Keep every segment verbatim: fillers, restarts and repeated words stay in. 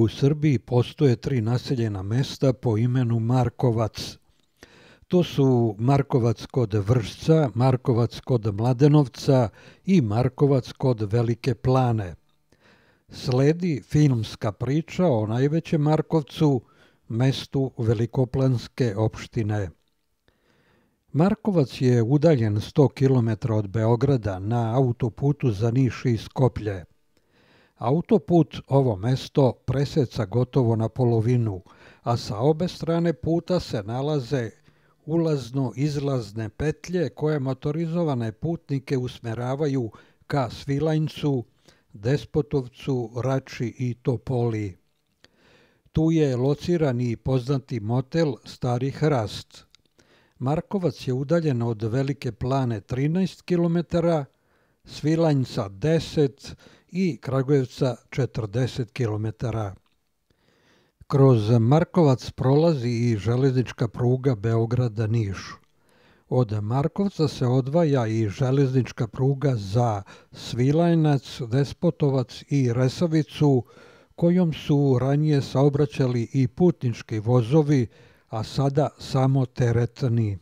u Srbiji postoje tri naseljena mesta po imenu Markovac. To su Markovac kod Vršca, Markovac kod Mladenovca i Markovac kod Velike Plane. Sledi filmska priča o najvećem Markovcu, mestu Velikoplanske opštine. Markovac je udaljen sto kilometara od Beograda na autoputu za Niš i Skoplje. Autoput ovo mesto preseca gotovo na polovinu, a sa obe strane puta se nalaze ulazno-izlazne petlje koje motorizovane putnike usmeravaju ka Svilajncu, Despotovcu, Rači i Topoli. Tu je lociran i poznati motel Stari Hrast. Markovac je udaljen od Velike Plane trinaest kilometara, Svilajnca deset i Kragujevca četrdeset kilometara. Kroz Markovac prolazi i železnička pruga Beograd-Niš. Od Markovca se odvaja i železnička pruga za Svilajnac, Despotovac i Resavicu, kojom su ranije saobraćali i putnički vozovi, a sada samo teretni.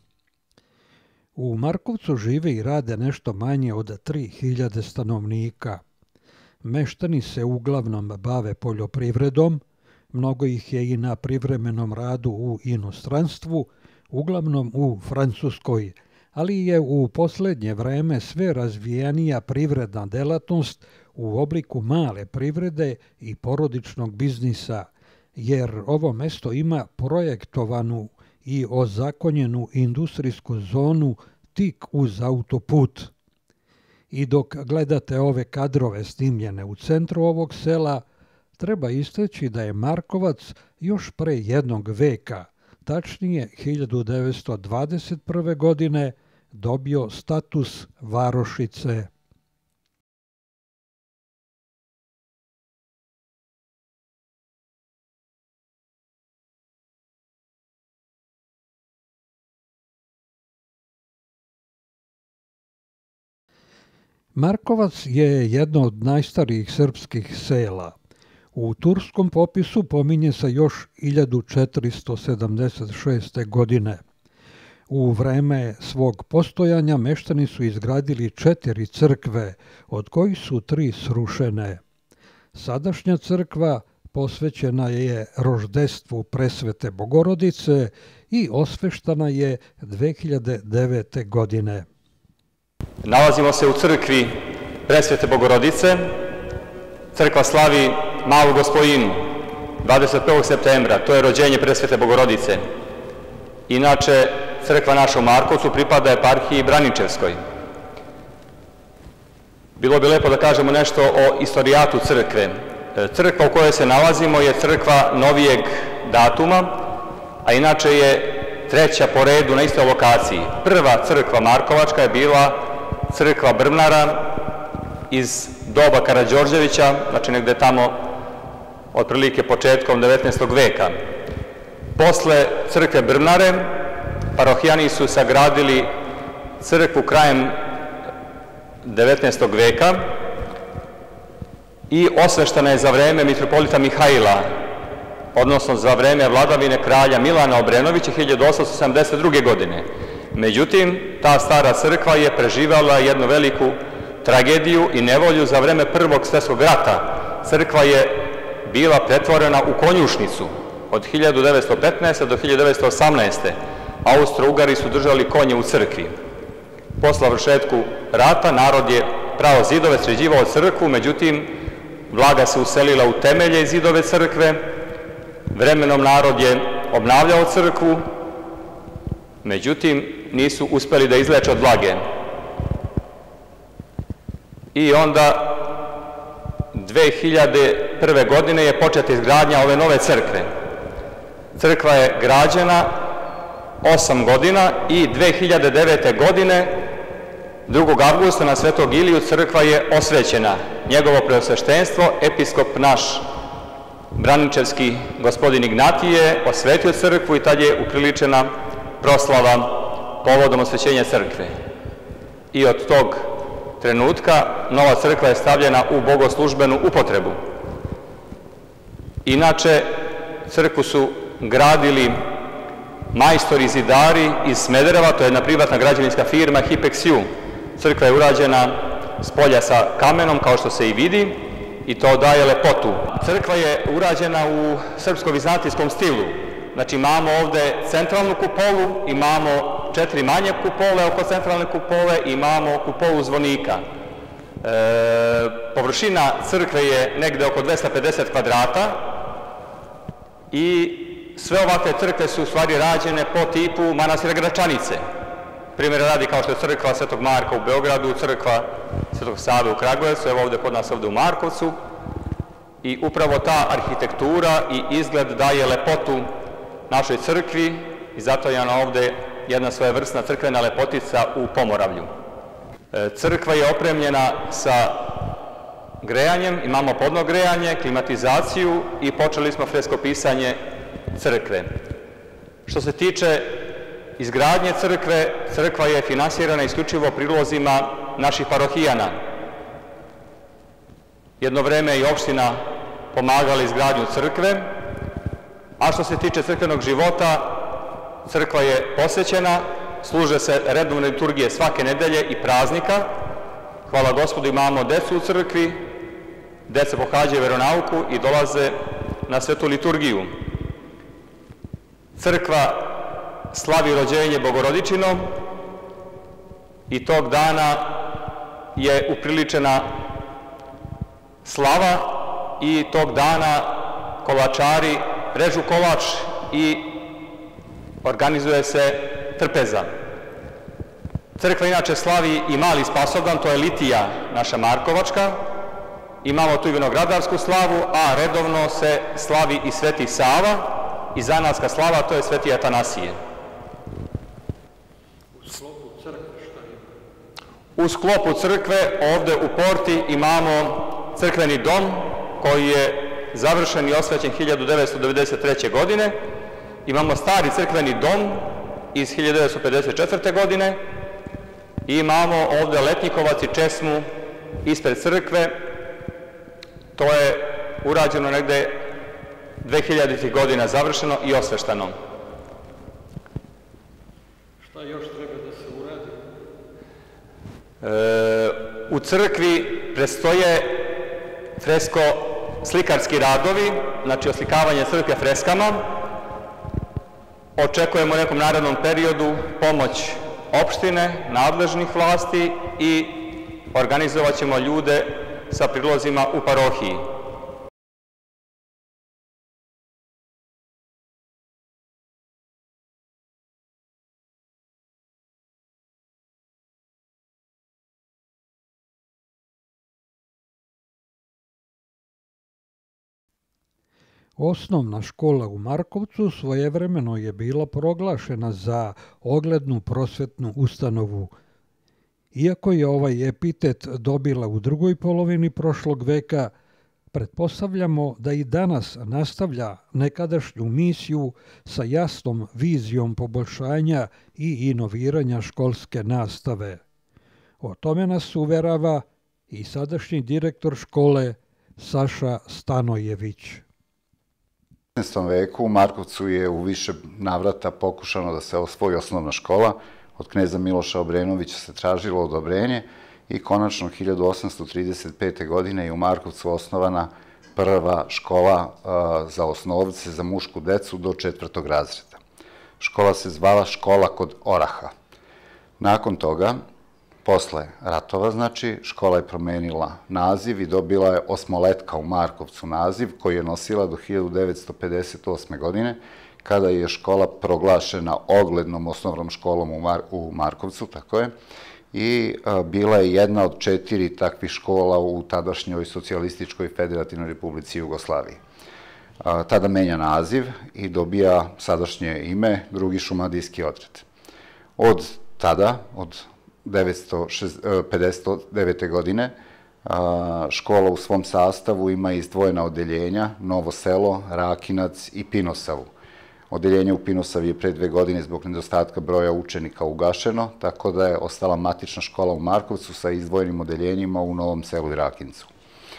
U Markovcu žive i rade nešto manje od tri hiljade stanovnika. Meštani se uglavnom bave poljoprivredom, mnogo ih je i na privremenom radu u inostranstvu, uglavnom u Francuskoj, ali je u poslednje vreme sve razvijenija privredna delatnost u obliku male privrede i porodičnog biznisa, jer ovo mesto ima projektovanu i ozakonjenu industrijsku zonu tik uz autoput. I dok gledate ove kadrove snimljene u centru ovog sela, treba istaći da je Markovac još pre jednog veka, tačnije hiljadu devetsto dvadeset prve. godine, dobio status varošice. Markovac je jedno od najstarijih srpskih sela. U turskom popisu pominje se još hiljadu četiristo sedamdeset šeste. godine. U vreme svog postojanja meštani su izgradili četiri crkve, od kojih su tri srušene. Sadašnja crkva posvećena je roždestvu Presvete Bogorodice i osveštana je dve hiljade devete. godine. Nalazimo se u crkvi Presvete Bogorodice. Crkva slavi Malu Gospojinu, dvadeset prvog septembra, to je rođenje Presvete Bogorodice. Inače, crkva naša u Markovcu pripada eparhiji Braničevskoj. Bilo bi lepo da kažemo nešto o istorijatu crkve. Crkva u kojoj se nalazimo je crkva novijeg datuma, a inače je treća po redu na istoj lokaciji. Prva crkva Markovačka je bila crkva Brvnara iz doba Karađorđevića, znači negde tamo otprilike početkom devetnaestog. veka. Posle crkve Brvnare, parohijani su sagradili crkvu krajem devetnaestog. veka i osveštana je za vreme mitropolita Mihajla, odnosno za vreme vladavine kralja Milana Obrenovića hiljadu osamsto sedamdeset druge. godine. Međutim, ta stara crkva je preživjela jednu veliku tragediju i nevolju za vreme Prvog svjetskog rata. Crkva je bila pretvorena u konjušnicu od hiljadu devetsto petnaeste. do hiljadu devetsto osamnaeste. Austro-Ugari su držali konje u crkvi. Posle vršetku rata narod je pravo zidove, sređivao crkvu, međutim, vlaga se uselila u temelje i zidove crkve. Vremenom narod je obnavljao crkvu, međutim, nisu uspeli da izleče od vlage. I onda dve hiljade prve. godine je početa izgradnja ove nove crkve. Crkva je građena osam godina i dve hiljade devete. godine, drugog avgusta, na Svetog Iliju crkva je osvećena. Njegovo preosveštenstvo, episkop naš Braničevski gospodin Ignatije osvetio crkvu i tad je upriličena proslava povodom osvećenja crkve. I od tog trenutka nova crkva je stavljena u bogoslužbenu upotrebu. Inače, crkvu su gradili majstori zidari iz Smedereva, to je jedna privatna građevinska firma Hipexiu. Crkva je urađena s polja sa kamenom, kao što se i vidi, i to daje lepotu. Crkva je urađena u srpsko-vizantijskom stilu. Znači, imamo ovde centralnu kupolu, imamo četiri manje kupole oko centralne kupole i imamo kupolu zvonika. E, površina crkve je negde oko dvesta pedeset kvadrata i sve ovakve crkve su u stvari rađene po tipu manastira Gračanice. Primjer radi kao što je crkva Svetog Marka u Beogradu, crkva Svetog Save u Kragujevcu, evo ovde kod nas ovde u Markovcu. I upravo ta arhitektura i izgled daje lepotu našoj crkvi i zato je ona ovde jedna svojevrsna crkvena lepotica u Pomoravlju. Crkva je opremljena sa grejanjem, imamo podno grejanje, klimatizaciju i počeli smo freskopisanje crkve. Što se tiče izgradnje crkve, crkva je finansirana isključivo prilozima naših parohijana. Jedno vreme i opština pomagala izgradnju crkve, a što se tiče crkvenog života, crkva je posvećena, služe se redovne liturgije svake nedelje i praznika. Hvala Gospodu, imamo decu u crkvi, deca pohađaju veronauku i dolaze na svetu liturgiju. Crkva slavi rođenje Bogorodičino i tog dana je upriličena slava i tog dana kolačari režu kolač i organizuje se trpeza. Crkva inače slavi i mali Spasovdan, to je litija naša Markovačka. Imamo tu i vinogradarsku slavu, a redovno se slavi i Sveti Sava i zanatska slava, to je Sveti Atanasije. U sklopu crkve šta ima? U sklopu crkve ovde u porti imamo crkveni dom koji je završen i osvećen hiljadu devetsto devedeset treće. godine. Imamo stari crkveni dom iz hiljadu devetsto pedeset četvrte. godine i imamo ovde letnjikovac i česmu ispred crkve. To je urađeno negde dvehiljaditih godina završeno i osveštano. Šta još treba da se uradi? E, u crkvi predstoje fresko-slikarski radovi, znači oslikavanje crkve freskama. Očekujemo u nekom narednom periodu pomoć opštine, nadležnih vlasti i organizovat ćemo ljude sa prilozima u parohiji. Osnovna škola u Markovcu svojevremeno je bila proglašena za oglednu prosvetnu ustanovu. Iako je ovaj epitet dobila u drugoj polovini prošlog veka, pretpostavljamo da i danas nastavlja nekadašnju misiju sa jasnom vizijom poboljšanja i inoviranja školske nastave. O tome nas uverava i sadašnji direktor škole Saša Stanojević. U šesnaestom veku u Markovcu je u više navrata pokušano da se osvoji osnovna škola. Od kneza Miloša Obrenovića se tražilo odobrenje i konačno hiljadu osamsto trideset pete. godine je u Markovcu osnovana prva škola za osnovce za mušku decu do četvrtog razreda. Škola se zvala Škola kod Oraha. Nakon toga, posle ratova, znači, škola je promenila naziv i dobila je Osmoletka u Markovcu naziv koji je nosila do hiljadu devetsto pedeset osme. godine, kada je škola proglašena oglednom osnovnom školom u Markovcu, tako je, i bila je jedna od četiri takvih škola u tadašnjoj socijalističkoj federativnoj republici Jugoslaviji. Tada menja naziv i dobija sadašnje ime Drugi šumadijski odred. Od tada, od devetsto pedeset devete. godine, škola u svom sastavu ima izdvojena odeljenja Novo Selo, Rakinac i Pinosavu. Odeljenje u Pinosavi je pre dve godine zbog nedostatka broja učenika ugašeno, tako da je ostala matična škola u Markovcu sa izdvojenim odeljenjima u Novom Selu i Rakincu.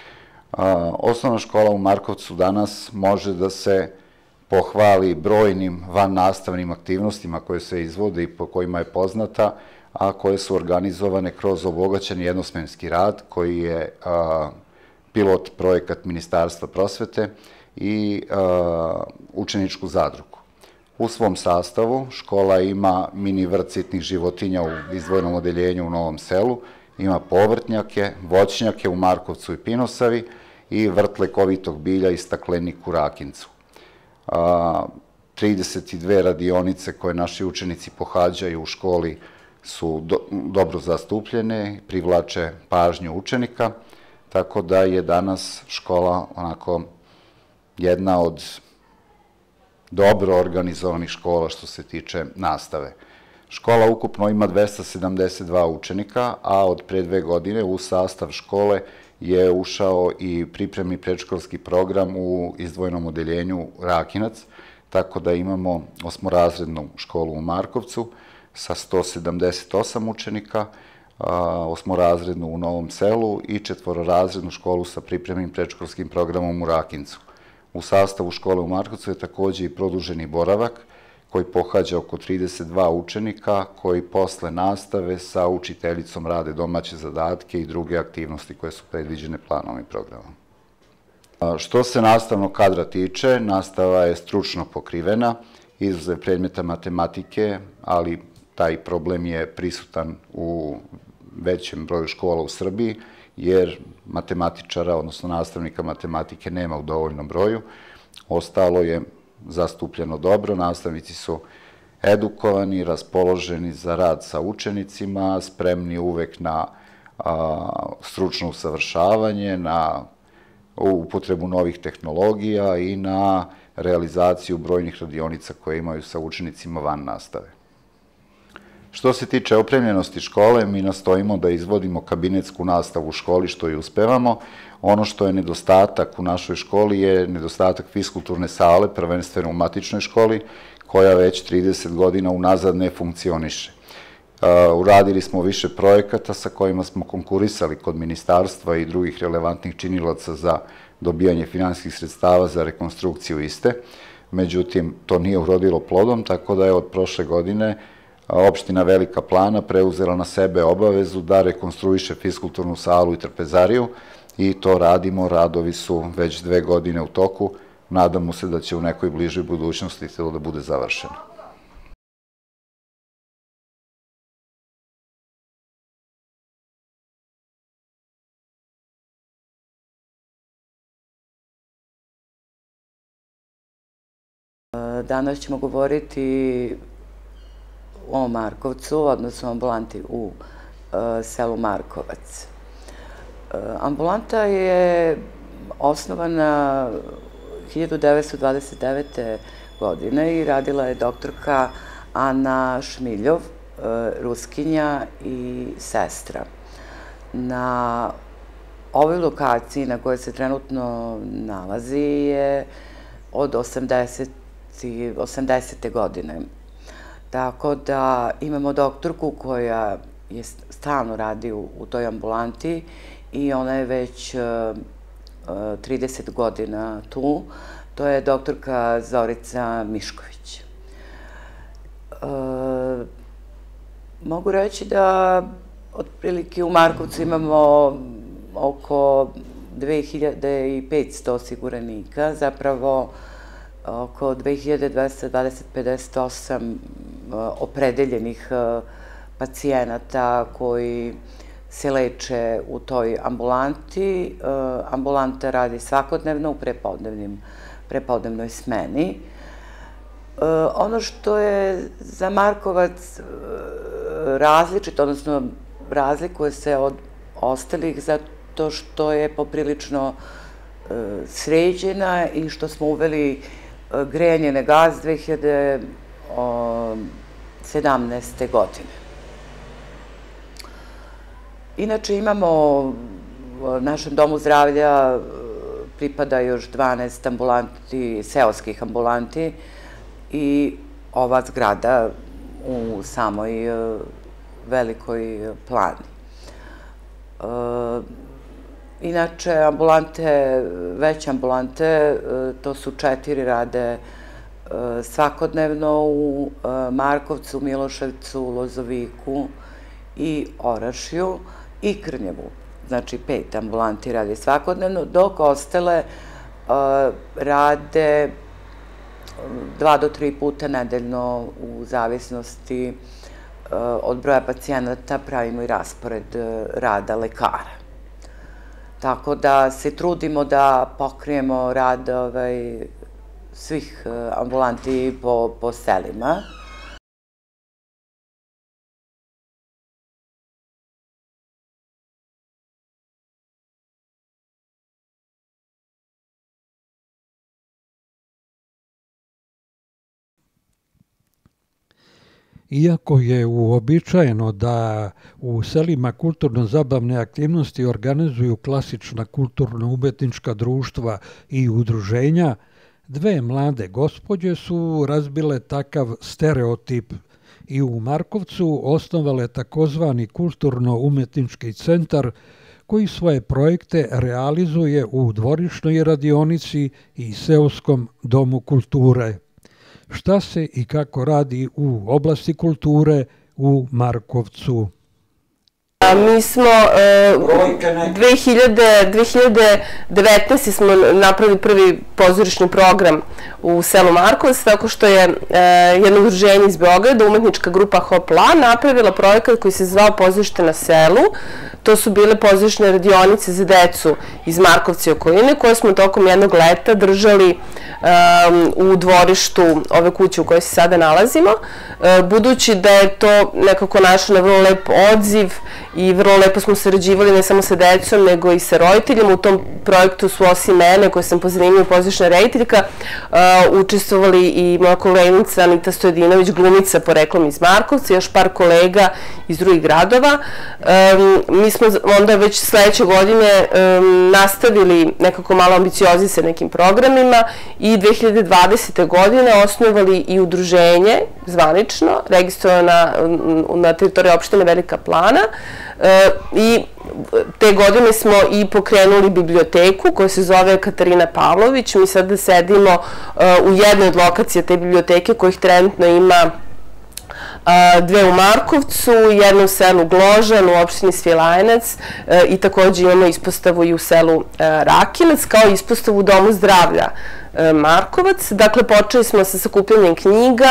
Osnovna škola u Markovcu danas može da se pohvali brojnim vannastavnim aktivnostima koje se izvode i po kojima je poznata, a koje su organizovane kroz obogaćen jednosmenski rad koji je pilot projekat Ministarstva prosvete i učeničku zadrugu. U svom sastavu škola ima mini vrt sitnih životinja u izdvojenom odeljenju u Novom Selu, ima povrtnjake, voćnjake u Markovcu i Pinosavi i vrt lekovitog bilja i staklenik u Rakincu. trideset dve radionice koje naši učenici pohađaju u školi su dobro zastupljene, privlače pažnju učenika, tako da je danas škola onako jedna od dobro organizovanih škola što se tiče nastave. Škola ukupno ima dvesta sedamdeset dva učenika, a od pre dve godine u sastav škole je ušao i pripremni predškolski program u izdvojenom odeljenju Rakinac, tako da imamo osmorazrednu školu u Markovcu sa sto sedamdeset osam učenika, osmorazrednu u Novom Selu i četvororazrednu školu sa pripremnim predškolskim programom u Rakincu. U sastavu škole u Markovcu je takođe i produženi boravak koji pohađa oko trideset dva učenika koji posle nastave sa učiteljicom rade domaće zadatke i druge aktivnosti koje su predviđene planom i programom. Što se nastavnog kadra tiče, nastava je stručno pokrivena, izuzev predmeta matematike, ali taj problem je prisutan u većem broju škola u Srbiji, jer matematičara, odnosno nastavnika matematike, nema u dovoljnom broju. Ostalo je zastupljeno dobro, nastavnici su edukovani, raspoloženi za rad sa učenicima, spremni uvek na stručno usavršavanje, na upotrebu novih tehnologija i na realizaciju brojnih radionica koje imaju sa učenicima van nastave. Što se tiče opremljenosti škole, mi nastojimo da izvodimo kabinetsku nastavu u školi, što i uspevamo. Ono što je nedostatak u našoj školi je nedostatak fiskulturne sale, prvenstveno u matičnoj školi, koja već trideset godina unazad ne funkcioniše. Uradili smo više projekata sa kojima smo konkurisali kod ministarstva i drugih relevantnih činilaca za dobijanje finansijskih sredstava za rekonstrukciju iste. Međutim, to nije urodilo plodom, tako da je od prošle godine opština Velika Plana preuzela na sebe obavezu da rekonstruiše fiskulturnu salu i trpezariju i to radimo, radovi su već dve godine u toku, nadamo se da će u nekoj bližoj budućnosti to da bude završeno. Danas ćemo govoriti o Markovcu, odnosno ambulanti u selu Markovac. Ambulanta je osnovana hiljadu devetsto dvadeset devete. godine i radila je doktorka Ana Šmiljov, Ruskinja i sestra. Na ovoj lokaciji na kojoj se trenutno nalazi je od osamdesete. godine. Tako da imamo doktorku koja je stalno radi u toj ambulanti i ona je već trideset godina tu. To je doktorka Zorica Mišković. Mogu reći da otprilike u Markovcu imamo oko dve hiljade petsto osiguranika, zapravo oko dve hiljade dvesta pedeset osam opredeljenih pacijenata koji se leče u toj ambulanti. Ambulanta radi svakodnevno u prepodnevnoj smeni. Ono što je za Markovac različito, odnosno razlikuje se od ostalih zato što je poprilično sređena i što smo uveli grejanje na gas dve hiljade sedamnaeste. godine. Inače imamo našem domu zdravlja pripada još dvanaest ambulanti, seoskih ambulanti i ova zgrada u samoj Velikoj Plani. Inače, ambulante, veće ambulante, to su četiri, rade svakodnevno u Markovcu, Miloševcu, Lozoviku i Orašju i Krnjevu. Znači, pet ambulanti radi svakodnevno, dok ostale rade dva do tri puta nedeljno u zavisnosti od broja pacijenata, pravimo i raspored rada lekara. Tako da se trudimo da pokrijemo rad svih ambulanti po selima. Iako je uobičajeno da u selima kulturno-zabavne aktivnosti organizuju klasična kulturno-umetnička društva i udruženja, dve mlade gospođe su razbile takav stereotip i u Markovcu osnovale takozvani kulturno-umetnički centar koji svoje projekte realizuje u dvorišnoj radionici i seoskom domu kulture. Šta se i kako radi u oblasti kulture u Markovcu? Mi smo dve hiljade devetnaeste. smo napravili prvi pozorišni program u selu Markovac, tako što je jedno udruženje iz Beograda, umetnička grupa Hopla, napravila projekat koji se zvao Pozorište na selu. To su bile pozorišne radionice za decu iz Markovca i okoline, koje smo tokom jednog leta držali u dvorištu ove kuće u kojoj se sada nalazimo, budući da je to nekako našlo na vrlo lep odziv i vrlo lepo smo sarađivali ne samo sa decom, nego i sa roditeljima. U tom projektu su osim mene, koja sam po zanimanju pozorišna rediteljka, učestvovali i moja koleginica Anita Stojadinović, glumica poreklom iz Markovca, još par kolega iz drugih gradova. Mi smo onda već sledeće godine nastavili nekako malo ambiciozni sa nekim programima i dve hiljade dvadesete. godine osnovali i udruženje zvanično, registrovano na teritoriji opštine Velika Plana, i te godine smo i pokrenuli biblioteku koja se zove Katarina Pavlović. Mi sada sedimo u jednoj od lokacija te biblioteke, kojih trenutno ima dve u Markovcu, jednu u selu Gložan, u opštini Svilajnac, i takođe imamo ispostavu i u selu Rakinac, kao ispostavu u Domu zdravlja Markovac. Dakle, počeli smo sa sakupljanjem knjiga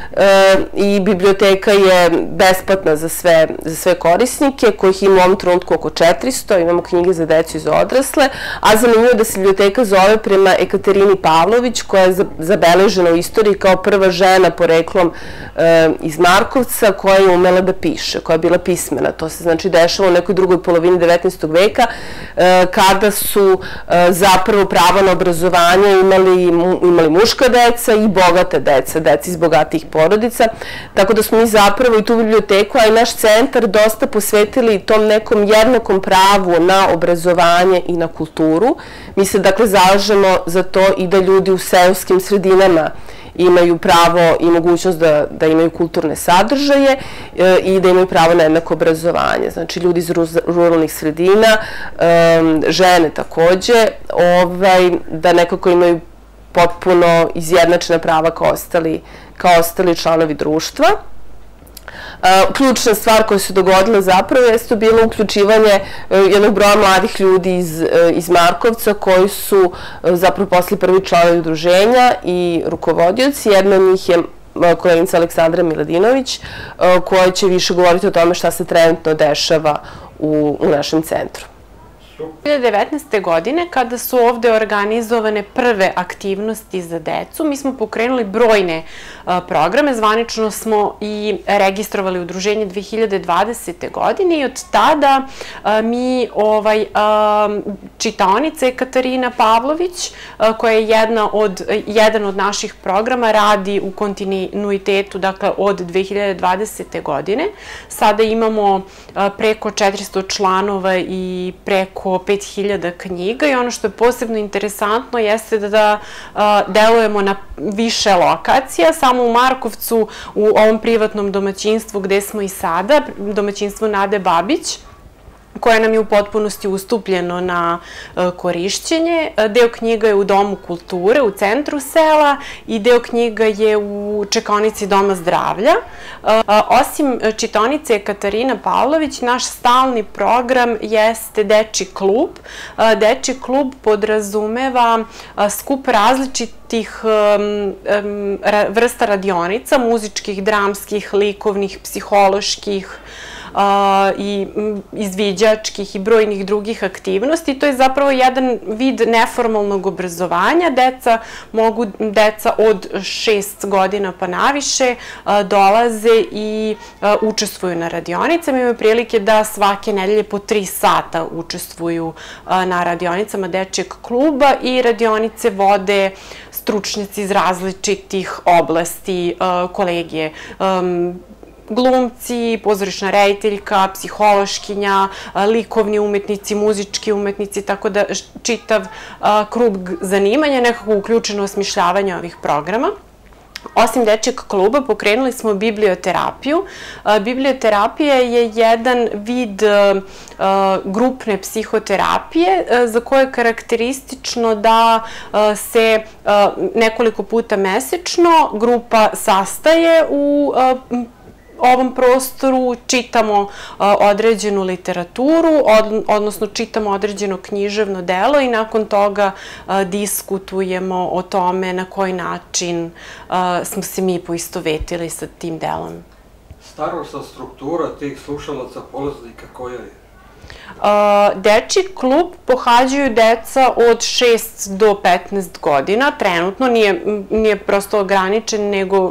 i biblioteka je besplatna za sve korisnike, kojih ima u ovom trenutku oko četiristo, imamo knjige za decu i za odrasle, a zanimljivo je da se biblioteka zove prema Ekaterini Pavlović, koja je zabeležena u istoriji kao prva žena poreklom iz Markovca koja je umela da piše, koja je bila pismena. To se znači dešava u nekoj drugoj polovini devetnaestog veka, kada su zapravo pravo na obrazovanje imali imali muška deca i bogata deca, deca iz bogatijih porodica, tako da smo mi zapravo i tu biblioteku, a i naš centar dosta posvetili tom nekom jednakom pravu na obrazovanje i na kulturu. Mi se dakle zalažemo za to i da ljudi u seoskim sredinama imaju pravo i mogućnost da imaju kulturne sadržaje i da imaju pravo na jednako obrazovanje. Znači, ljudi iz ruralnih sredina, žene takođe, da nekako imaju potpuno izjednačena prava kao ostali članovi društva. Ključna stvar koja se dogodila zapravo jeste bilo uključivanje jednog broja mladih ljudi iz Markovca koji su zapravo postali prvi članovi udruženja i rukovodioci. Jedna od njih je koleginica Aleksandra Miladinović, koja će više govoriti o tome šta se trenutno dešava u našem centru. dve hiljade devetnaeste. godine, kada su ovde organizovane prve aktivnosti za decu, mi smo pokrenuli brojne programe. Zvanično smo i registrovali udruženje dve hiljade dvadesete. godine i od tada mi čitaonica Katarina Pavlović, koja je jedan od naših programa, radi u kontinuitetu, dakle, od dve hiljade dvadesete. godine. Sada imamo preko četiristo članova i preko pet hiljada knjiga i ono što je posebno interesantno jeste da delujemo na više lokacija. Samo u Markovcu, u ovom privatnom domaćinstvu gde smo i sada, domaćinstvo Nade Babić, koje nam je u potpunosti ustupljeno na korišćenje. Deo knjiga je u Domu kulture, u centru sela i deo knjiga je u čekaonici Doma zdravlja. Osim čitaonice Katarina Pavlović, naš stalni program jeste Dečji klub. Dečji klub podrazumeva skup različitih vrsta radionica, muzičkih, dramskih, likovnih, psiholoških, i izviđačkih i brojnih drugih aktivnosti. To je zapravo jedan vid neformalnog obrazovanja. Deca mogu, deca od šest godina pa naviše dolaze i učestvuju na radionicama. Imaju prilike da svake nedelje po tri sata učestvuju na radionicama Dečjeg kluba i radionice vode stručnjaci iz različitih oblasti, kolegije, glumci, pozorišna rediteljka, psihološkinja, likovni umetnici, muzički umetnici, tako da čitav krug zanimanja, nekako uključeno osmišljavanje ovih programa. Osim Dečjeg kluba pokrenuli smo biblioterapiju. Biblioterapija je jedan vid grupne psihoterapije za koje je karakteristično da se nekoliko puta mesečno grupa sastaje u ovom prostoru, čitamo određenu literaturu, odnosno čitamo određeno književno delo i nakon toga diskutujemo o tome na koji način smo se mi poistovetili sa tim delom. Starosna struktura tih slušalaca, polaznika koja je? Dečji klub pohađaju deca od šest do petnaest godina, trenutno nije prosto ograničen, nego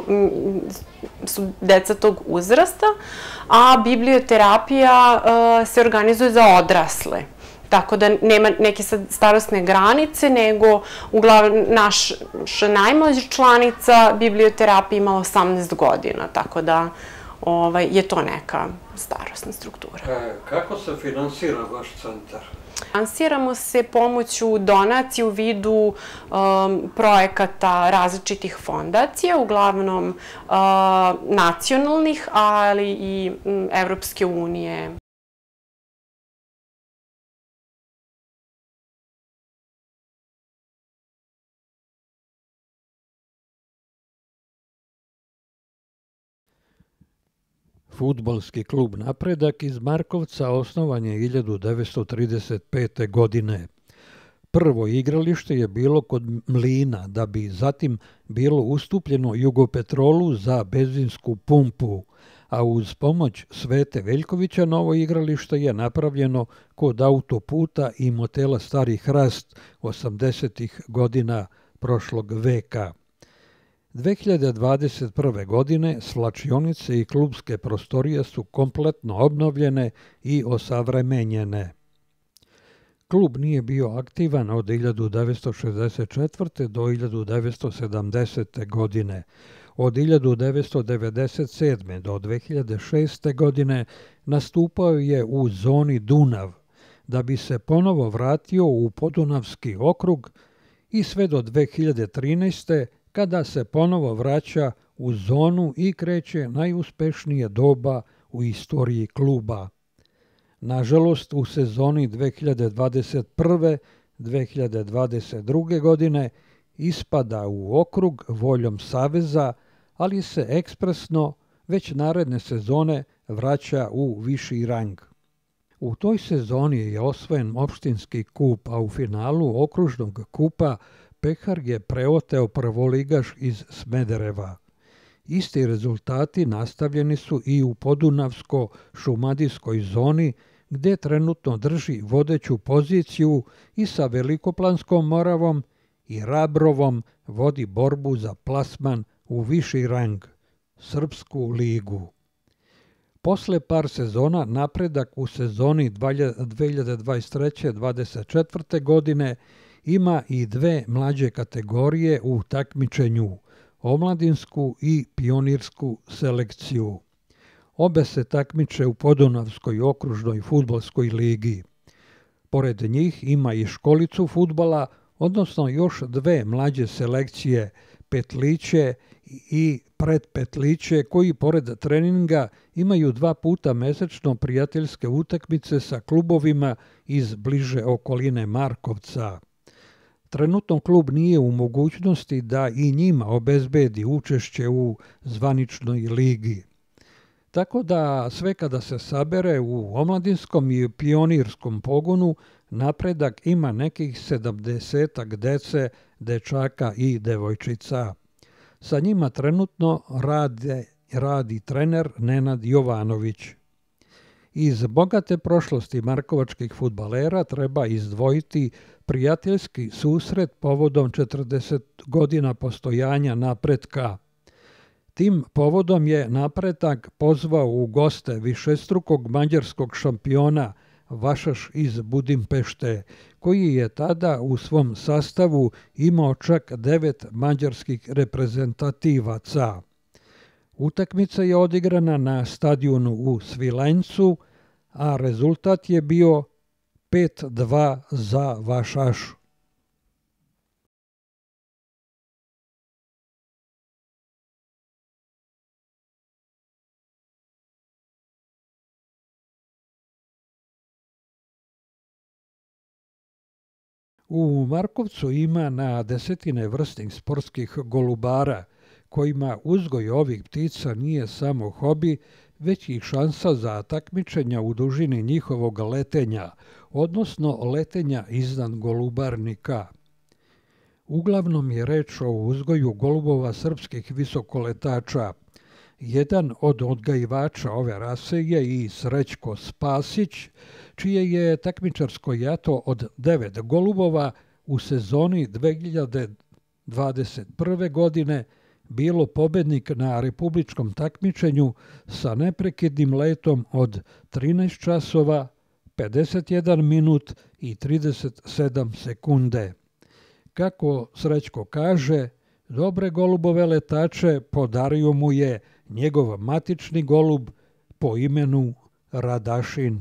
su deca tog uzrasta, a biblioterapija se organizuje za odrasle. Tako da nema neke starosne granice, nego uglavnom naša najmlađa članica biblioterapije ima osamnaest godina, tako da je to neka starosna struktura. Kako se finansira vaš centar? Finansiramo se pomoću donacije u vidu projekata različitih fondacija, uglavnom nacionalnih, ali i Evropske unije. Fudbalski klub Napredak iz Markovca osnovan je hiljadu devetsto trideset pete. godine. Prvo igralište je bilo kod mlina, da bi zatim bilo ustupljeno Jugopetrolu za benzinsku pumpu, a uz pomoć Svete Veljkovića novo igralište je napravljeno kod autoputa i motela Stari Hrast osamdesetih godina prošlog veka. dve hiljade dvadeset prve. godine svlačionice i klubske prostorije su kompletno obnovljene i osavremenjene. Klub nije bio aktivan od hiljadu devetsto šezdeset četvrte. do hiljadu devetsto sedamdesete. godine. Od hiljadu devetsto devedeset sedme. do dve hiljade šeste. godine nastupao je u zoni Dunav, da bi se ponovo vratio u Podunavski okrug i sve do dve hiljade trinaeste. kada se ponovo vraća u zonu i kreće najuspešnije doba u istoriji kluba. Nažalost, u sezoni dve hiljade dvadeset prve. dve hiljade dvadeset druge. godine ispada u okrug voljom Saveza, ali se ekspresno već naredne sezone vraća u viši rang. U toj sezoni je osvojen opštinski kup, a u finalu okružnog kupa Pehar je preoteo prvoligaš iz Smedereva. Isti rezultati nastavljeni su i u Podunavsko-šumadijskoj zoni, gde trenutno drži vodeću poziciju i sa Velikoplanskom Moravom i Rabrovom vodi borbu za plasman u viši rang, Srpsku ligu. Posle par sezona Napredak u sezoni dve hiljade dvadeset treće. dvadeset četvrte. godine ima i dve mlađe kategorije u takmičenju, omladinsku i pionirsku selekciju. Obe se takmiče u Podunavskoj okružnoj fudbalskoj ligi. Pored njih ima i školicu fudbala, odnosno još dve mlađe selekcije, petliće i predpetliće koji pored treninga imaju dva puta mesečno prijateljske utakmice sa klubovima iz bliže okoline Markovca. Trenutno klub nije u mogućnosti da i njima obezbedi učešće u zvaničnoj ligi. Tako da sve kada se sabere u omladinskom i pionirskom pogonu, Napredak ima nekih sedamdesetak dece, dečaka i devojčica. Sa njima trenutno rade, radi trener Nenad Jovanović. Iz bogate prošlosti markovačkih fudbalera treba izdvojiti prijateljski susret povodom četrdeset godina postojanja Napretka. Tim povodom je Napredak pozvao u goste višestrukog mađarskog šampiona Vašaš iz Budimpešte, koji je tada u svom sastavu imao čak devet mađarskih reprezentativaca. Utakmica je odigrana na stadionu u Svilajncu, a rezultat je bio pet dva za Vašaš. U Markovcu ima na desetine vrstnih sportskih golubara, kojima uzgoj ovih ptica nije samo hobi, već i šansa za takmičenja u dužini njihovog letenja, odnosno letenja iznad golubarnika. Uglavnom je reč o uzgoju golubova srpskih visokoletača. Jedan od odgajivača ove rase je i Srećko Spasić, čije je takmičarsko jato od devet golubova u sezoni dve hiljade dvadeset prve. godine bilo pobednik na republičkom takmičenju sa neprekidnim letom od trinaest časova, pedeset jedan minut i trideset sedam sekunde. Kako Srećko kaže, dobre golubove letače podario mu je njegov matični golub po imenu Radašin.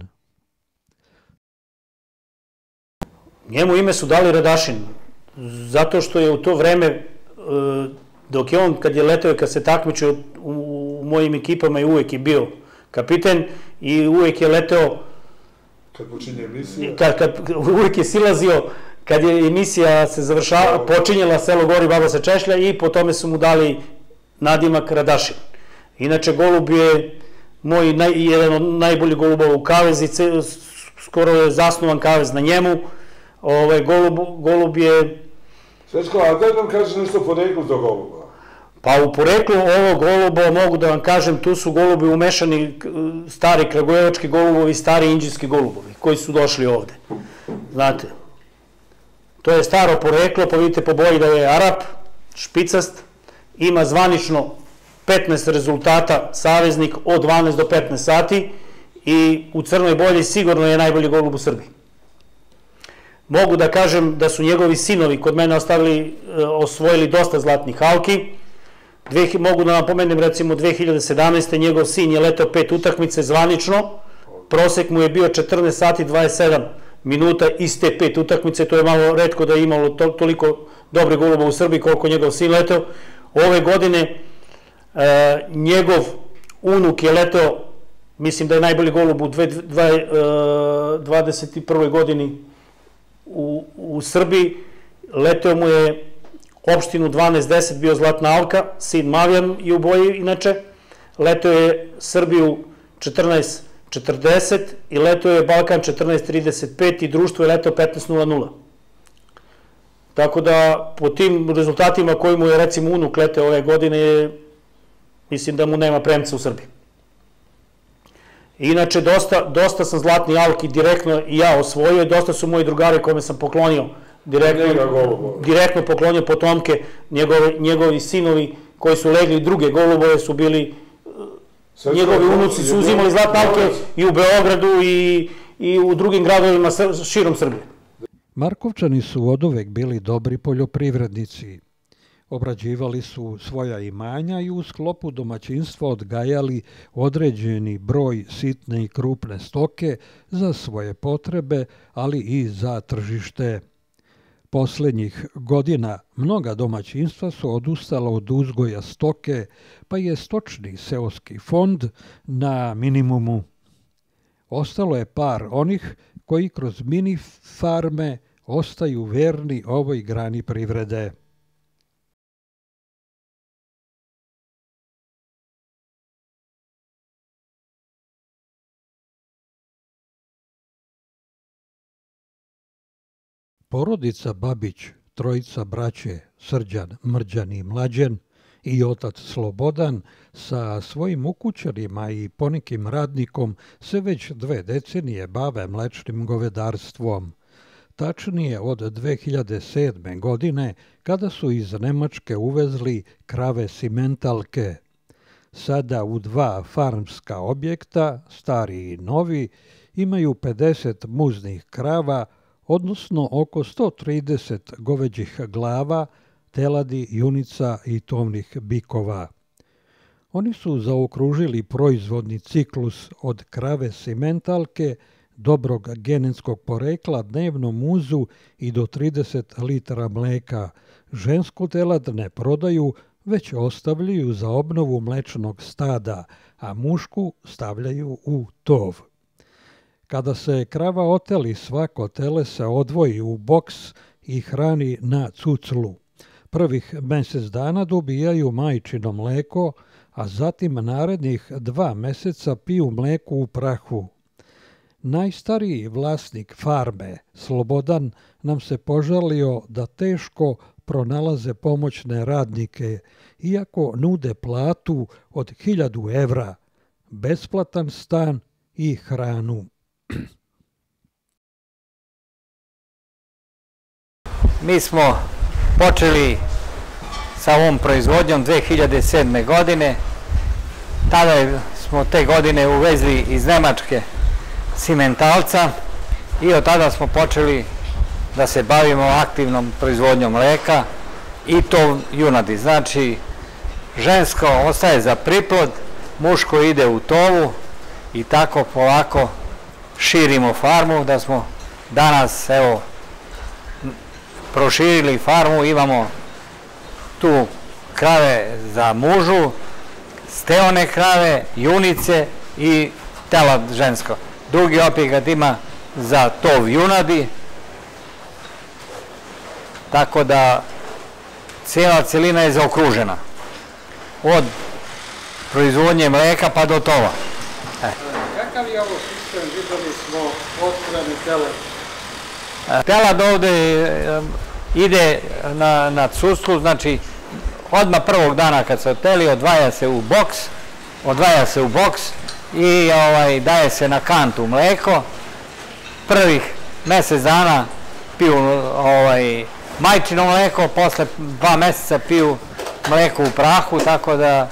Njemu ime su dali Radašin, zato što je u to vreme, dok je on, kad je letao, kad se takmičio u mojim ekipama, i uvek je bio kapiten i uvek je letao, kad počinje emisija, kad, kad, uvek je silazio, kad je emisija se završala, počinjela Selo gori, baba se češlja, i po tome su mu dali nadimak Radašin. Inače, golub je moj, naj, jedan od najboljih golubova u kavezi, skoro je zasnovan kavez na njemu. Ovaj, golub, golub je... Srećko, a daj nam kažeš nešto o poreklu tog goluba? Pa u poreklu ovog goluba mogu da vam kažem, tu su golubi umešani, stari kragujevački golubovi i stari inđijski golubovi, koji su došli ovde. Znate, to je staro poreklo, pa vidite po boji da je Arap, špicast, ima zvanično petnaest rezultata saveznik od dvanaest do petnaest sati i u crnoj boji sigurno je najbolji golub u Srbiji. Mogu da kažem da su njegovi sinovi kod mene ostavili, osvojili dosta zlatnih halki. Dve, mogu da napomenem, recimo dve hiljade sedamnaeste. njegov sin je letao pet utakmice zvanično, prosek mu je bio četrnaest sati dvadeset sedam minuta iz te pet utakmice, to je malo retko da je imalo to, toliko dobre golubova u Srbiji koliko njegov sin letao. Ove godine e, njegov unuk je letao, mislim da je najbolji golub u dvadeset prvoj. godini u, u Srbiji, letao mu je opštinu dvanaest deset, bio Zlatna Alka, sin Mavijan je u boji inače, letao je Srbiju četrnaest četrdeset i letao je Balkan četrnaest trideset pet i društvo je letao petnaest nula nula. Tako da po tim rezultatima koji mu je recimo unuk letao ove godine, mislim da mu nema premca u Srbiji. Inače, dosta, dosta sam Zlatni Alki direktno i ja osvojio, dosta su moji drugari kome sam poklonio, direktno, direktno poklonio potomke, njegovi, njegovi sinovi koji su legli druge golubove su bili, Srećko, njegovi unuci su uzimali Zlatne Alke i u Beogradu i, i u drugim gradovima širom Srbije. Markovčani su oduvek bili dobri poljoprivrednici. Obrađivali su svoja imanja i u sklopu domaćinstva odgajali određeni broj sitne i krupne stoke za svoje potrebe, ali i za tržište. Poslednjih godina mnoga domaćinstva su odustala od uzgoja stoke, pa je stočni seoski fond na minimumu. Ostalo je par onih koji kroz mini farme ostaju verni ovoj grani privrede. Porodica Babić, trojica braće Srđan, Mrđan i Mlađen i otac Slobodan sa svojim ukućanima i ponekim radnikom se već dve decenije bave mlečnim govedarstvom. Tačnije od dve hiljade sedme. godine kada su iz Nemačke uvezli krave simentalke. Sada u dva farmska objekta, stari i novi, imaju pedeset muznih krava, odnosno oko sto trideset goveđih glava, teladi, junica i tovnih bikova. Oni su zaokružili proizvodni ciklus od krave simentalke, dobrog genetskog porekla, dnevno muzu i do trideset litara mleka. Žensku telad ne prodaju, već ostavljaju za obnovu mlečnog stada, a mušku stavljaju u tov. Kada se krava oteli, svako tele se odvoji u boks i hrani na cuclu. Prvih mesec dana dobijaju majčino mleko, a zatim narednih dva meseca piju mleko u prahu. Najstariji vlasnik farme, Slobodan, nam se požalio da teško pronalaze pomoćne radnike, iako nude platu od hiljadu evra, besplatan stan i hranu. Mi smo počeli sa ovom proizvodnjom dve hiljade sedme. godine. Tada smo te godine uvezli iz Nemačke simentalca i od tada smo počeli da se bavimo aktivnom proizvodnjom mleka i to junadi. Znači, žensko ostaje za priplod, muško ide u tovu i tako polako širimo farmu, da smo danas, evo, proširili farmu, imamo tu krave za mužu, steone krave, junice i telad žensko. Drugi objekat ima za tov junadi, tako da cijela celina je zaokružena. Od proizvodnje mleka pa do tova. E. Kakav je ovo sistem? Videli smo otkrani telad. Telad ovde ide na, na cuclu, znači odmah prvog dana kad se oteli, odvaja se u boks, odvaja se u boks i ovaj, daje se na kantu mleko. Prvih mesec dana piju ovaj, majčino mleko, posle dva meseca piju mleko u prahu, tako da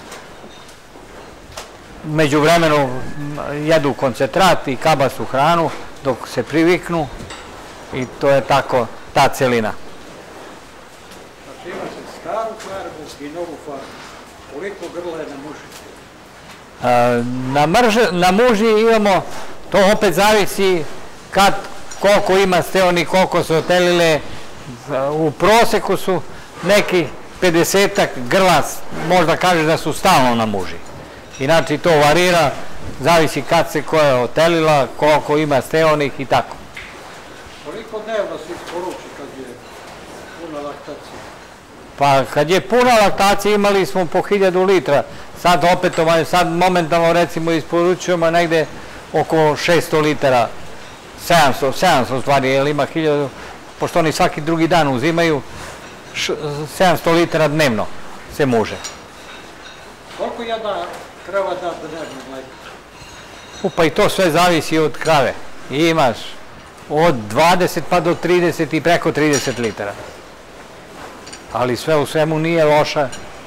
među vremenu jedu koncentrat i kabasu hranu dok se priviknu i to je tako ta celina. Znači imate staru farmu i novu farmu. Koliko grla je na muži? Na, mrže, na muži imamo, to opet zavisi kad, koliko ima steoni, koliko su otelile. U proseku su neki pedesetak grla, možda kaže da su stalno na muži. Inače to varira, zavisi kad se koja je otelila, koliko ima steonih i tako. Koliko dnevno se isporuči kad je puna laktacija? Pa kad je puna laktacija imali smo po hiljadu litra. Sad opet, sad momentalno recimo isporučujemo negde oko šesto litara, sedamsto, sedamsto stvari, jer ima hiljadu, pošto oni svaki drugi dan uzimaju, sedamsto litara dnevno se može. Koliko jedna krava da dnevno mleka? Pa i to sve zavisi od krave. Imaš od dvadeset pa do trideset i preko trideset litara. Ali sve u svemu nije loša.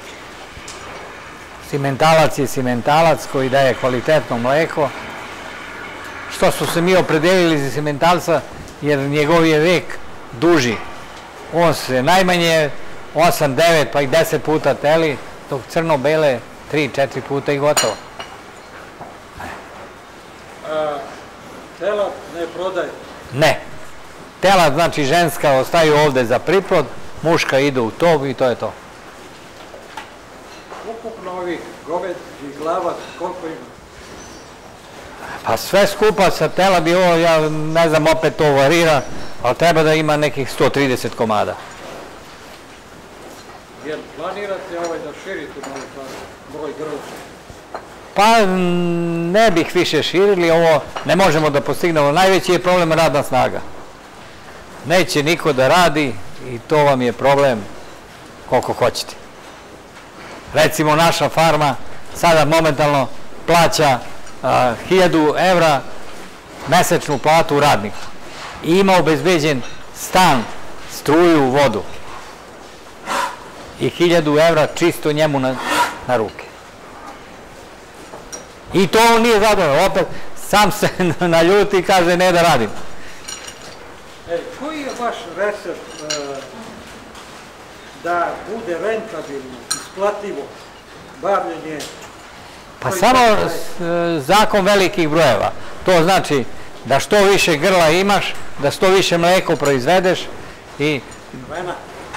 Simentalac je simentalac koji daje kvalitetno mleko. Što su se mi opredelili za simentalca, jer njegov je vek duži. On se najmanje osam, devet pa i deset puta teli, dok crno-bele tri, četiri puta i gotovo. A telad ne prodaje? Ne. tela, znači ženska, ostaju ovde za priplod, muška ide u to i to je to. Ukupno ovih goved i glava, koliko ima? Pa sve skupa sa tela bi ovo, ja ne znam, opet to varira, ali treba da ima nekih sto trideset komada. Jel planirate ovaj da širite malo broj grla? Pa ne bih više širili, ovo ne možemo da postignemo. Najveći je problem radna snaga. Neće niko da radi i to vam je problem koliko hoćete. Recimo naša farma sada momentalno plaća hiljadu evra mesečnu platu radniku i ima obezbeđen stan, struju, vodu i hiljadu evra čisto njemu na ruke. I to on nije zadovoljno, opet sam se naljuti i kaže ne da radim. Koji je vaš recept da bude rentabilno, isplativo bavljenje? Pa samo zakon velikih brojeva. To znači da što više grla imaš, da što više mleko proizvedeš i... Hrana.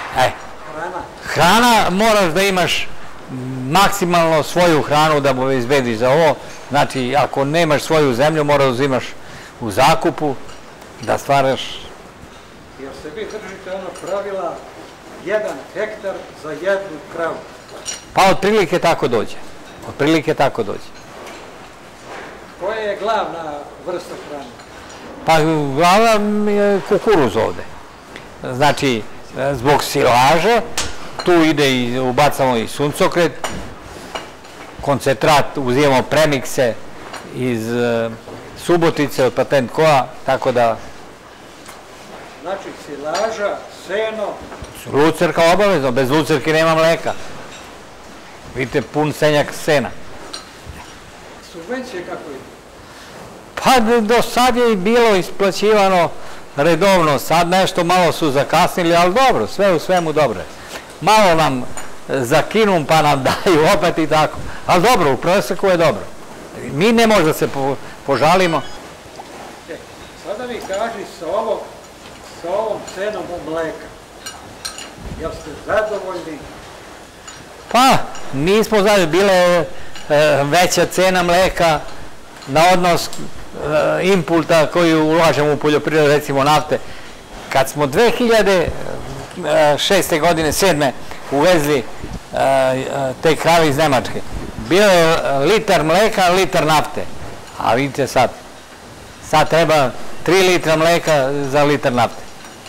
Hrana moraš da imaš maksimalno svoju hranu da mu izbediš za ovo. Znači, ako nemaš svoju zemlju, moraš da uzimaš u zakupu, da stvaraš... Jer se vi držite ono pravila jedan hektar za jednu kravu. Pa otprilike tako dođe. Otprilike tako dođe. Koja je glavna vrsta hrane? Pa glavna je kukuruz ovde. Znači, zbog silaže, tu ide i ubacamo i suncokret, koncentrat, uzimamo premikse iz Subotice od Patent Koa, tako da... Znači, silaža, seno... Lucerka obavezno, bez lucerke nema mleka. Vidite, pun senjak sena. Subvencije kako ide? Pa do sad je i bilo isplaćivano redovno, sad nešto malo su zakasnili, ali dobro, sve u svemu dobro. Malo nam zakinu pa nam daju opet i tako, ali dobro, u proseku je dobro. Mi ne možda se požalimo. Sada mi kaži sa ovom cenom mleka, jel ste zadovoljni? Pa, nismo zadovoljni, bila je veća cena mleka na odnos impulta koju ulažemo u poljoprivredu, recimo nafte. Kad smo dve hiljade šeste godine, sedme uvezli te krave iz Nemačke, bio je litar mleka, litar nafte. A vidite sad, sad treba tri litra mleka za litar nafte.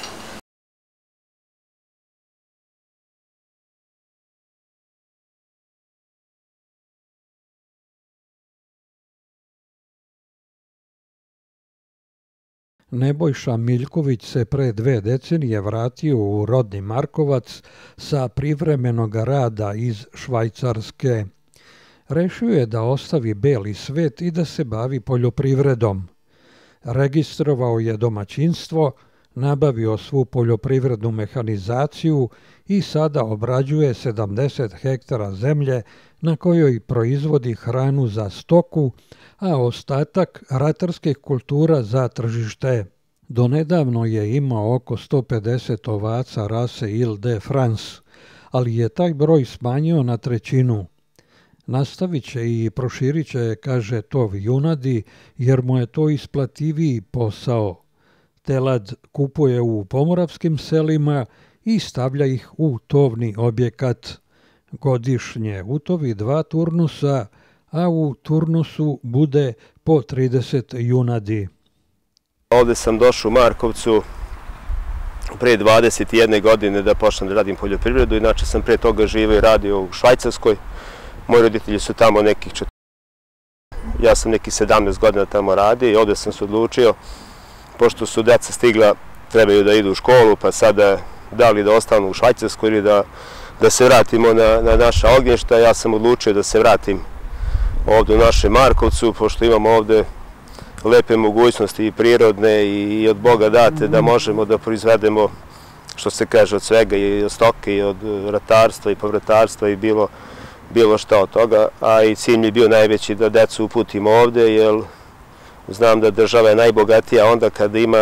Nebojša Miljković se pre dve decenije vratio u rodni Markovac sa privremenog rada iz Švajcarske. Rešio je da ostavi beli svet i da se bavi poljoprivredom. Registrovao je domaćinstvo, nabavio svu poljoprivrednu mehanizaciju i sada obrađuje sedamdeset hektara zemlje na kojoj proizvodi hranu za stoku, a ostatak ratarskih kultura za tržište. Donedavno je imao oko sto pedeset ovaca rase Ile-de-France, ali je taj broj smanjio na trećinu. Nastavit će i proširit će, kaže tov junadi, jer mu je to isplativiji posao. Telad kupuje u pomoravskim selima i stavlja ih u tovni objekat. Godišnje utovi dva turnusa, a u turnusu bude po trideset junadi. Ovde sam došao u Markovcu pre dvadeset jedne godine da počnem da radim poljoprivredu, inače sam pre toga živio i radio u Švajcarskoj. Moji roditelji su tamo nekih četrnaest, ja sam nekih sedamnaest godina tamo radio i ovde sam se odlučio, pošto su deca stigla, trebaju da idu u školu, pa sada da li da ostanu u Švajcarskoj ili da, da se vratimo na, na naša ognjišta. Ja sam odlučio da se vratim ovde u našem Markovcu, pošto imamo ovde lepe mogućnosti i prirodne i, i od Boga date da možemo da proizvedemo, što se kaže, od svega, i od stoke i od ratarstva i povratarstva i bilo bilo šta od toga, a i cilj mi je bio najveći da decu uputimo ovde, jer znam da država je najbogatija onda kada ima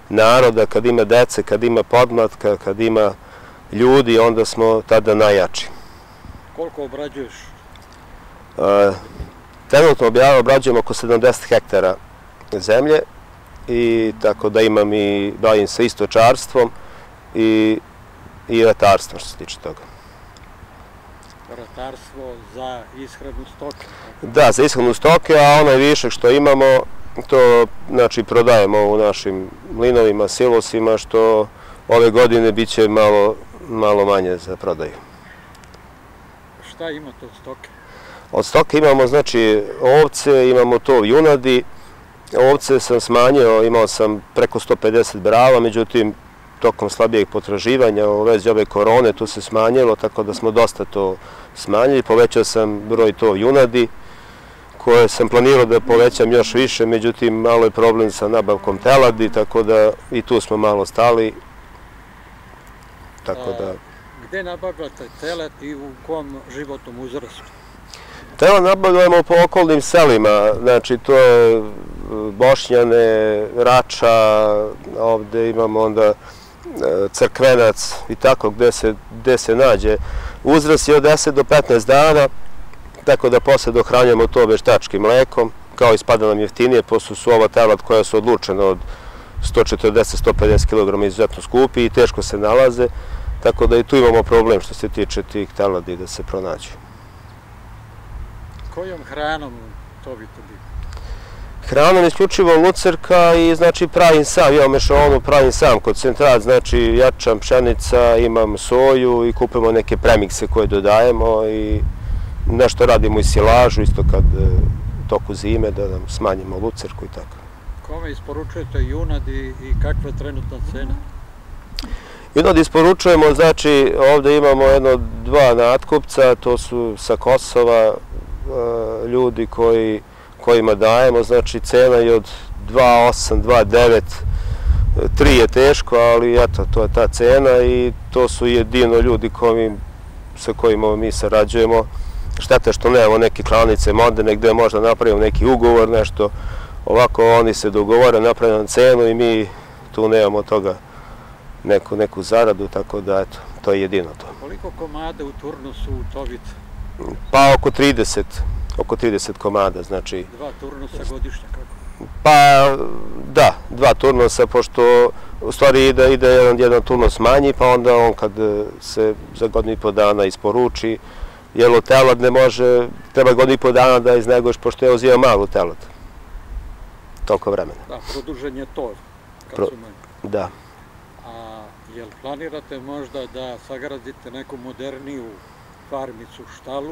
naroda, kad ima dece, kad ima podmlatka, kad ima ljudi, onda smo tada najjači. Koliko obrađuješ? Trenutno obrađujem oko sedamdeset hektara zemlje i tako da imam i bavim se i stočarstvom i ratarstvom što se tiče toga. Ratarstvo za ishranu stoke? Da, za ishranu stoke, a onaj višak što imamo, to znači prodajemo u našim mlinovima, silosima, što ove godine bit će malo manje za prodaju. Šta imate od stoke? Od stoke imamo, znači, ovce, imamo to junadi. Ovce sam smanjio, imao sam preko sto pedeset brava, međutim, tokom slabijeg potraživanja u vezi ove korone, tu se smanjilo, tako da smo dosta to smanjili. Povećao sam broj to junadi, koje sam planirao da povećam još više, međutim, malo je problem sa nabavkom teladi, tako da i tu smo malo stali. Tako da... Gde nabavljate telad i u kom životnom uzrastu? Telad nabavljamo po okolnim selima, znači to je Bošnjane, Rača, ovde imamo onda Crkvenac i tako gde se nađe. Uzrast je od deset do petnaest dana, tako da posle dohranjamo to veštačkim mlekom, kao ispada nam jeftinije, pošto su ova telad koja su odlučena od sto četrdeset do sto pedeset kilograma izuzetno skupi i teško se nalaze, tako da i tu imamo problem što se tiče tih teladi da se pronađu. Kojom hranom to bi to bilo? Hranom isključivo lucerka i znači pravim sam, imam mešovinu, pravim sam koncentrat, znači jačam pšenica, imam soju i kupimo neke premikse koje dodajemo i nešto radimo i silažu, isto kad u toku zime da nam smanjimo lucerku i tako. Kome isporučujete junad i kakva je trenutna cena? Junad isporučujemo, znači ovde imamo jedno dva natkupca, to su sa Kosova ljudi kojima dajemo, znači cena je od dva osam, dva devet, tri je teško, ali eto, to je ta cena i to su jedino ljudi sa kojima mi sarađujemo. Šteta što nemamo neke klanice moderne gde možda napravimo neki ugovor, nešto ovako oni se dogovore, napravimo cenu i mi tu nemamo toga neku zaradu, tako da eto, to je jedino to. Koliko komada u turnusu u Tovit? Pa oko trideset, oko trideset komada, znači... Dva turnusa godišnja kako? Pa da, dva turnusa, pošto u stvari ide jedan turnus manji, pa onda on kad se za godinu i po dana isporuči, jer telad ne može, treba godinu i po dana da izneguješ, pošto je uzima malu telad. Toliko vremena. Da, produžen je to, kad su manji. Da. A jel planirate možda da sagradite neku moderniju farmicu, štalu,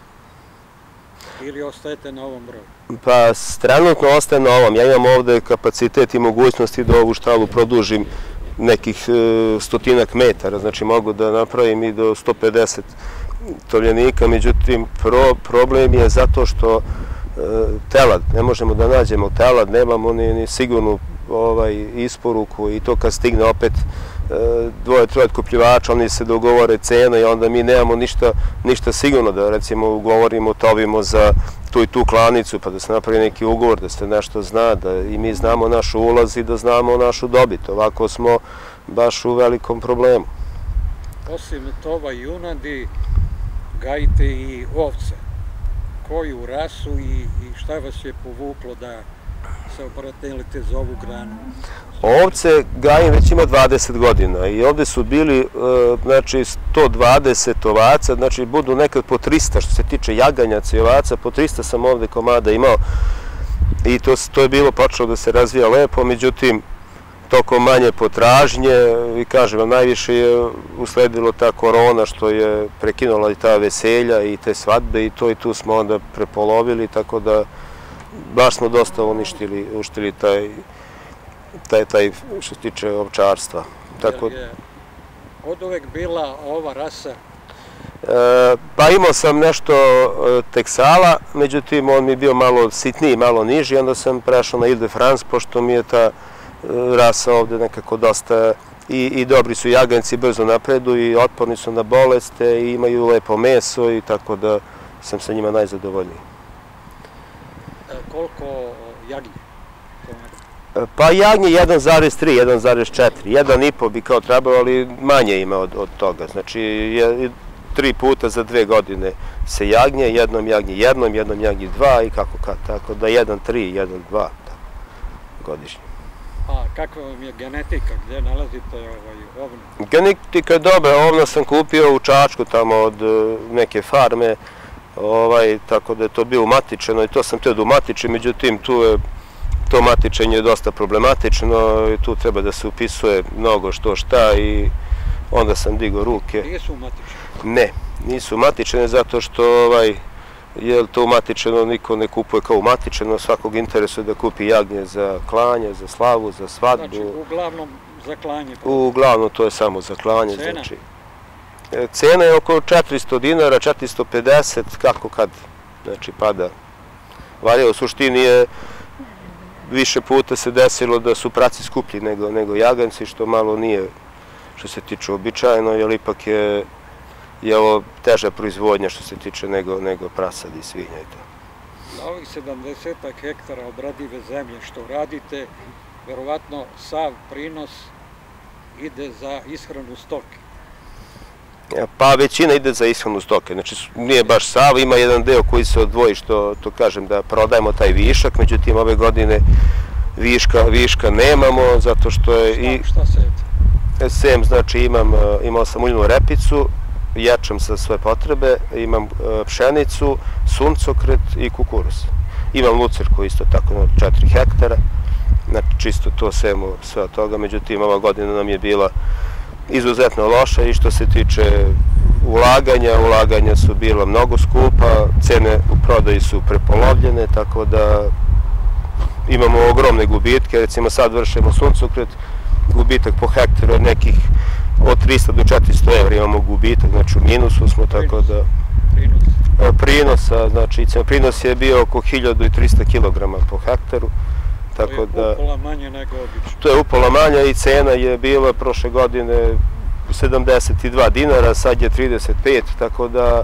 ili ostajete na ovom broju? Pa trenutno ostaje na ovom. Ja imam ovde kapacitet i mogućnosti da ovu štalu produžim nekih stotinak metara, znači mogu da napravim i do sto pedeset tovljenika, međutim problem je zato što telad, ne možemo da nađemo telad, nemamo ni sigurnu isporuku i to kad stigne opet dvoje, troje otkupljivača, oni se dogovore cenu i onda mi nemamo ništa sigurno da recimo ugovorimo, tovimo za tu i tu klanicu pa da se napravi neki ugovor, da se nešto zna, da i mi znamo naš ulaz i da znamo našu dobit. Ovako smo baš u velikom problemu. Osim tova i junadi, gajite i ovce. Koju rasu i šta vas je povuklo da se opratelite za ovu granu? Ovce gajim već ima dvadeset godina i ovde su bili znači sto dvadeset ovaca, znači budu nekad po trista što se tiče jaganjaca i ovaca, po trista sam ovde komada imao i to je bilo počelo da se razvija lepo, međutim tokom manje potražnje i kažem vam najviše je usledilo ta korona što je prekinula i ta veselja i te svadbe i to i tu smo onda prepolovili, tako da baš smo dosta uništili taj što se tiče ovčarstva. Je li je od uvek bila ova rasa? Pa imao sam nešto teksala, međutim on mi je bio malo sitniji, malo niži, onda sam prešao na Ile de France, pošto mi je ta rasa ovde nekako dosta i dobri su jaganjci, brzo napredu i otporni su na boleste i imaju lepo meso i tako da sam sa njima najzadovoljniji. Koliko jagnje? Pa jagnje jedan zarez tri, jedan zarez četiri, jedan i po bi kao trebalo, ali manje ima od toga. Znači, tri puta za dve godine se jagnje, jednom jagnje jednom, jednom jagnje dva i kako kad, tako da jedan, tri, jedan, dva godišnje. A kakva vam je genetika, gdje nalazite ovnu? Genetika je dobra, ovna sam kupio u Čačku tamo od neke farme, tako da je to bilo umatičeno i to sam teo da umatičem, međutim tu je to matičenje je dosta problematično i tu treba da se upisuje mnogo što šta i onda sam digao ruke. Nisu umatičene? Ne, nisu umatičene zato što je to umatičeno, niko ne kupuje kao umatičeno, svakog interesuje da kupi jagnje za klanje, za slavu, za svadbu. Znači, uglavnom za klanje? Uglavnom to je samo za klanje. Cena? Cena je oko četiristo dinara, četiristo pedeset, kako kad, znači pada. Varija u suštini je više puta se desilo da su praci skuplji nego jaganjci, što malo nije, što se tiče običajno, jer ipak je ovo teža proizvodnja što se tiče nego prasad i svinja i to. Na ovih sedamdesetak hektara obradive zemlje što radite, verovatno sav prinos ide za ishranu stoke. Pa većina ide za ishranu stoke, znači nije baš sav, ima jedan deo koji se odvoji što, to kažem, da prodajemo taj višak, međutim ove godine viška nemamo, zato što je i... Šta sejete? Sejem, znači imao sam uljnu repicu, ječam sa sve potrebe, imam pšenicu, suncokret i kukuruz. Imam lucerku isto tako na četiri hektara, znači čisto to sejemo sve od toga, međutim ova godina nam je bila izuzetno loša i što se tiče ulaganja, ulaganja su bila mnogo skupa, cene u prodaji su prepolovljene, tako da imamo ogromne gubitke, recimo sad vršimo suncokret, gubitak po hektaru od nekih od trista do četiristo evra imamo gubitak, znači u minusu smo, tako da... Prinosa, znači prinos je bio oko hiljadu trista kilograma po hektaru. To je upola manje nego obično. To je upola manje i cena je bila prošle godine sedamdeset dva dinara, sad je trideset pet, tako da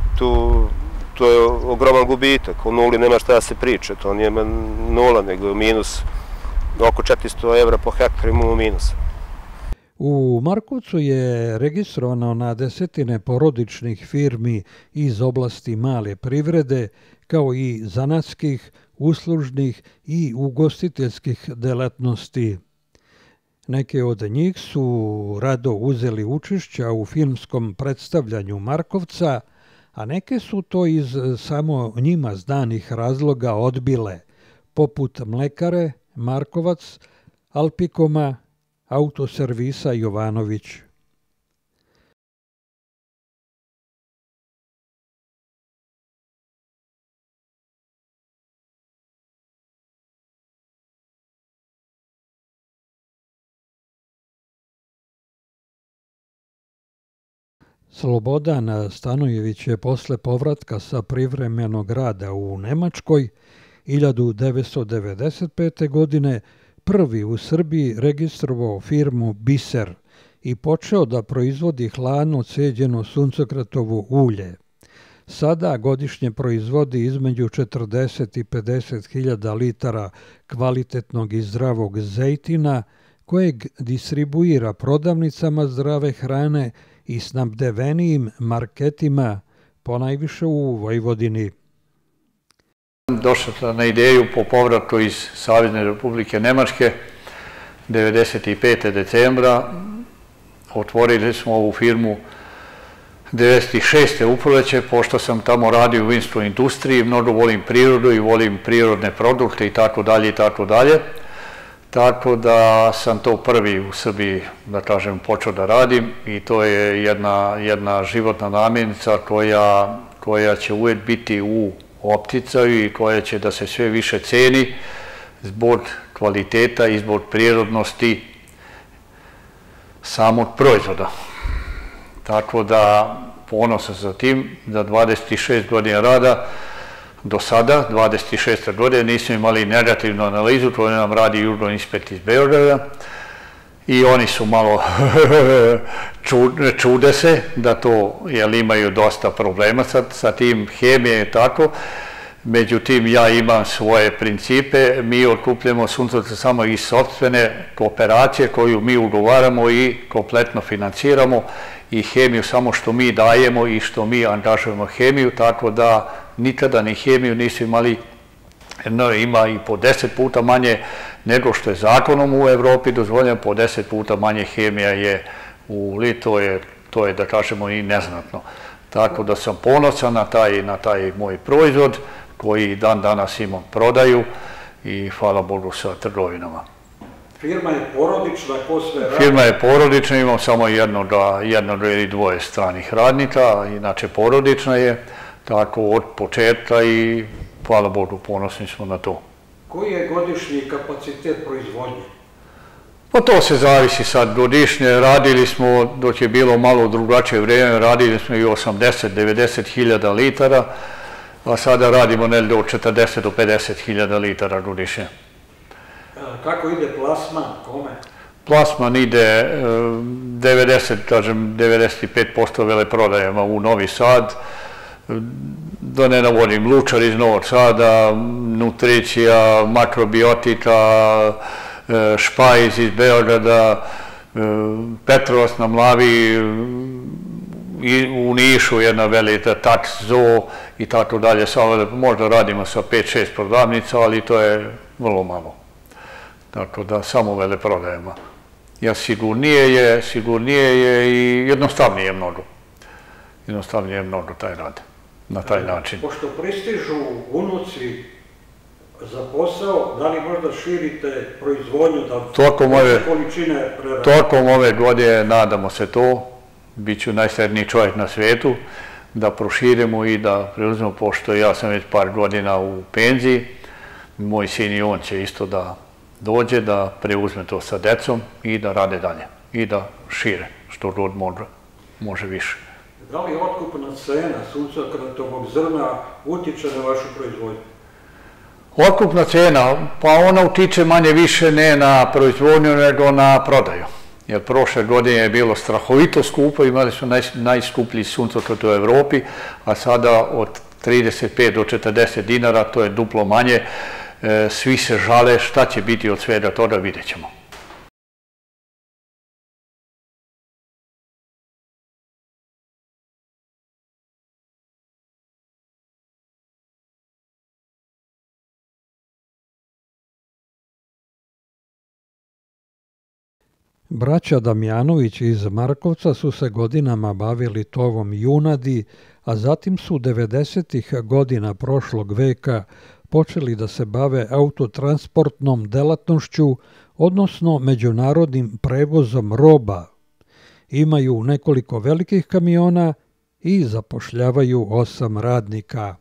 to je ogroman gubitak. U nuli nema šta da se priča, to nije nula, nego minus oko četiristo evra po hektaru imamo minusa. U Markovcu je registrovano na desetine porodičnih firmi iz oblasti male privrede, kao i zanatskih, uslužnih i ugostiteljskih delatnosti. Neke od njih su rado uzeli učešća u filmskom predstavljanju Markovca, a neke su to iz samo njima znanih razloga odbile, poput Mlekare, Markovac, Alpikoma, Autoservisa Jovanović. Slobodan Stanojević je posle povratka sa privremenog rada u Nemačkoj hiljadu devetsto devedeset pete. godine prvi u Srbiji registrovao firmu Biser i počeo da proizvodi hladno ceđeno suncokretovo ulje. Sada godišnje proizvodi između četrdeset i pedeset hiljada litara kvalitetnog i zdravog zejtina, kojeg distribuira prodavnicama zdrave hrane i snabdevenijim marketima, ponajviše u Vojvodini. Došao sam na ideju po povratu iz Savezne Republike Nemačke, devedeset pete. decembra. Otvorili smo ovu firmu devedeset šeste. uproleće, pošto sam tamo radio u vinskoj industriji, mnogo volim prirodu i volim prirodne produkte i tako dalje i tako dalje. Tako da sam to prvi u Srbiji, da kažem, počeo da radim i to je jedna životna namirnica koja će uvijek biti u opticaju i koja će da se sve više ceni zbog kvaliteta i zbog prirodnosti samog proizvoda. Tako da ponosan sam tim da dvadeset šest godina rada do sada, dvadeset šeste. godine, nismo imali negativnu analizu, to nam radi Južno inspekt iz Beograda i oni su malo čude se da to, jer imaju dosta problema sa tim, hemije i tako. Međutim, ja imam svoje principe, mi otkupljamo suncokreta samo iz sopstvene kooperacije koju mi ugovaramo i kompletno financiramo i hemiju samo što mi dajemo i što mi angažujemo hemiju, tako da nikada ni hemiju nisu imali, no, ima i po deset puta manje nego što je zakonom u Evropi dozvoljeno, po deset puta manje hemija je u Litvi, to je, to je da kažemo i neznatno. Tako da sam ponosan na taj, na taj moj proizvod koji dan danas imam prodaju i hvala Bogu sa trgovinama. Firma je porodična, ko sve radi? Firma je porodična, imam samo jednog, jednog ili dvoje stranih radnika, inače porodična je, tako od početka i hvala Bogu, ponosni smo na to. Koji je godišnji kapacitet proizvodnje? Pa to se zavisi sad godišnje, radili smo, dok je bilo malo drugačije vrijeme, radili smo i osamdeset do devedeset hiljada litara, a sada radimo negdje od četrdeset do pedeset hiljada litara godišnje. Kako ide plasman, kome? Plasman ide devedeset, kažem, devedeset pet posto veleprodajama u Novi Sad, da ne navodim, Lučar iz Novog Sada, Nutricija, Makrobiotika, Špajz iz Beograda, Petrovac na Mlavi, u Nišu jedna velika Tax Zoo i tako dalje. Možda radimo sa pet šest prodavnica, ali to je vrlo malo. Tako da samo veleprodajemo. Ja sigurnije je, sigurnije je i jednostavnije je mnogo. Jednostavnije je mnogo taj rad, na taj način. Pošto pristižu unuci za posao, da li možda širite proizvodnju da veće količine prerade? Tokom ove godine nadamo se to, bit ću najsretniji čovjek na svijetu, da proširimo i da preuzmemo, pošto ja sam već par godina u penziji, moj sin i on će isto da dođe, da preuzme to sa decom i da rade dalje i da šire, što god može više. Da li otkupna cena suncokretovog zrna utiče na vašu proizvodnju? Otkupna cena, pa ona utiče manje više ne na proizvodnju nego na prodaju. Jer prošle godine je bilo strahovito skupo, imali smo najskuplji suncokret u Evropi, a sada od trideset pet do četrdeset dinara, to je duplo manje. Svi se žale, šta će biti od svega toga, vidjet ćemo. Braća Damjanović iz Markovca su se godinama bavili tovom junadi, a zatim su devedesetih godina prošlog veka počeli da se bave autotransportnom delatnošću, odnosno međunarodnim prevozom roba. Imaju nekoliko velikih kamiona i zapošljavaju osam radnika.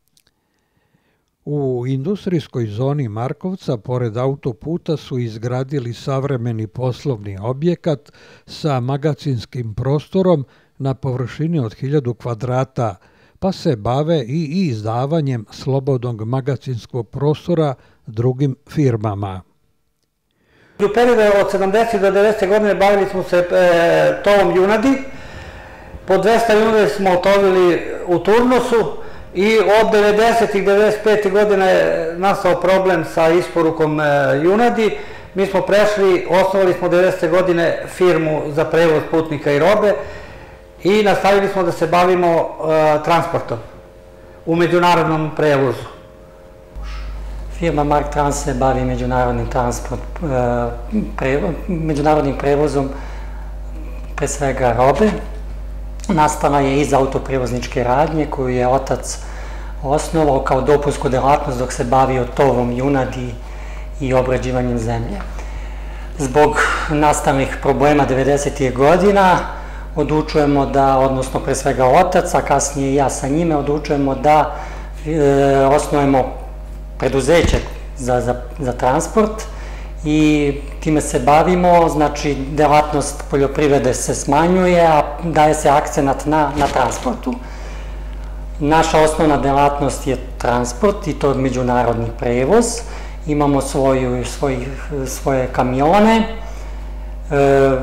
U industrijskoj zoni Markovca, pored autoputa, su izgradili savremeni poslovni objekat sa magacinskim prostorom na površini od hiljadu kvadrata, pa se bave i izdavanjem slobodnog magacinskog prostora drugim firmama. U periodu od sedamdesete do devedesete godine bavili smo se tovom junadi. Po dvesta junadi smo tovili u turnusu i od devedesetih do devedeset pete godine je nastao problem sa isporukom junadi. Mi smo prešli, osnovali smo devedesete godine firmu za prevoz putnika i robe i nastavili smo da se bavimo transportom u međunarodnom prevozu. Firma Mark Trans se bavi međunarodnim transport, međunarodnim prevozom, pre svega robe. Nastala je iz autoprevozničke radnje koju je otac osnovao kao dopunsku delatnost dok se bavio tovom junadi i obrađivanjem zemlje. Zbog nastalih problema devedesetih godina odlučujemo da, odnosno pre svega otac, a kasnije i ja sa njime, odlučujemo da osnujemo preduzeće za transport i time se bavimo, znači delatnost poljoprivrede se smanjuje, a daje se akcenat na transportu. Naša osnovna delatnost je transport i to međunarodni prevoz. Imamo svoje kamione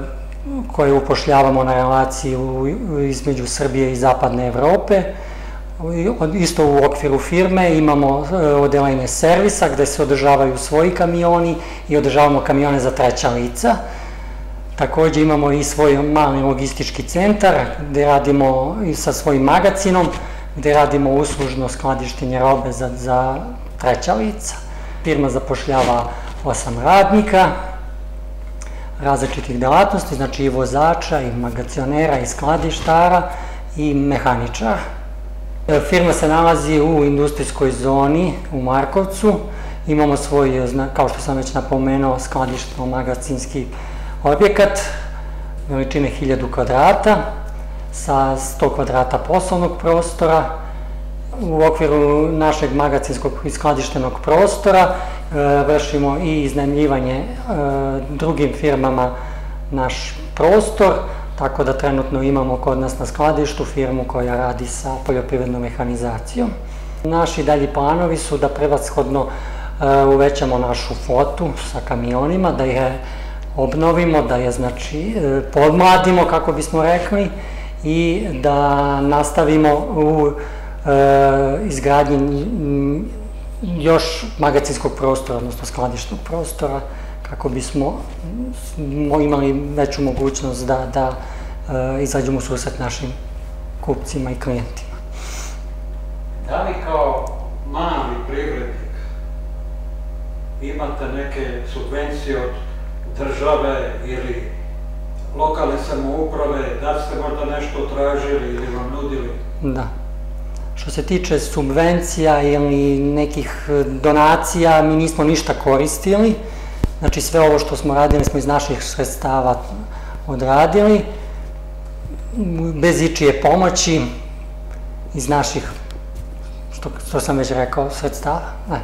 koje upošljavamo na relaciji između Srbije i Zapadne Evrope. Isto u okviru firme imamo odeljenje servisa gde se održavaju svoji kamioni i održavamo kamione za treća lica. Takođe imamo i svoj mali logistički centar gde radimo i sa svojim magacinom, gde radimo uslužno skladištenje robe za treća lica. Firma zapošljava osam radnika različitih delatnosti, znači i vozača, i magacionera, i skladištara, i mehaničara. Firma se nalazi u industrijskoj zoni u Markovcu. Imamo svoj, kao što sam već napomenuo, skladištno-magacinski objekat veličine hiljadu kvadrata sa sto kvadrata poslovnog prostora. U okviru našeg magacinskog i skladištenog prostora vršimo i iznajmljivanje drugim firmama naš prostor, tako da trenutno imamo kod nas na skladištu firmu koja radi sa poljoprivrednom mehanizacijom. Naši dalji planovi su da prevashodno uvećamo našu flotu sa kamionima, da je obnovimo, da je znači podmladimo, kako bismo rekli, i da nastavimo u izgradnji još magacinskog prostora, odnosno skladišnog prostora, kako bismo imali veću mogućnost da izađemo u susret našim kupcima i klijentima. Da li kao mali privrednik imate neke subvencije od države ili lokalne samouprave, da ste možda nešto tražili ili vam nudili? Da. Što se tiče subvencija ili nekih donacija, mi nismo ništa koristili. Znači sve ovo što smo radili smo iz naših sredstava odradili, bez ičije pomoći, iz naših, što sam već rekao, sredstava.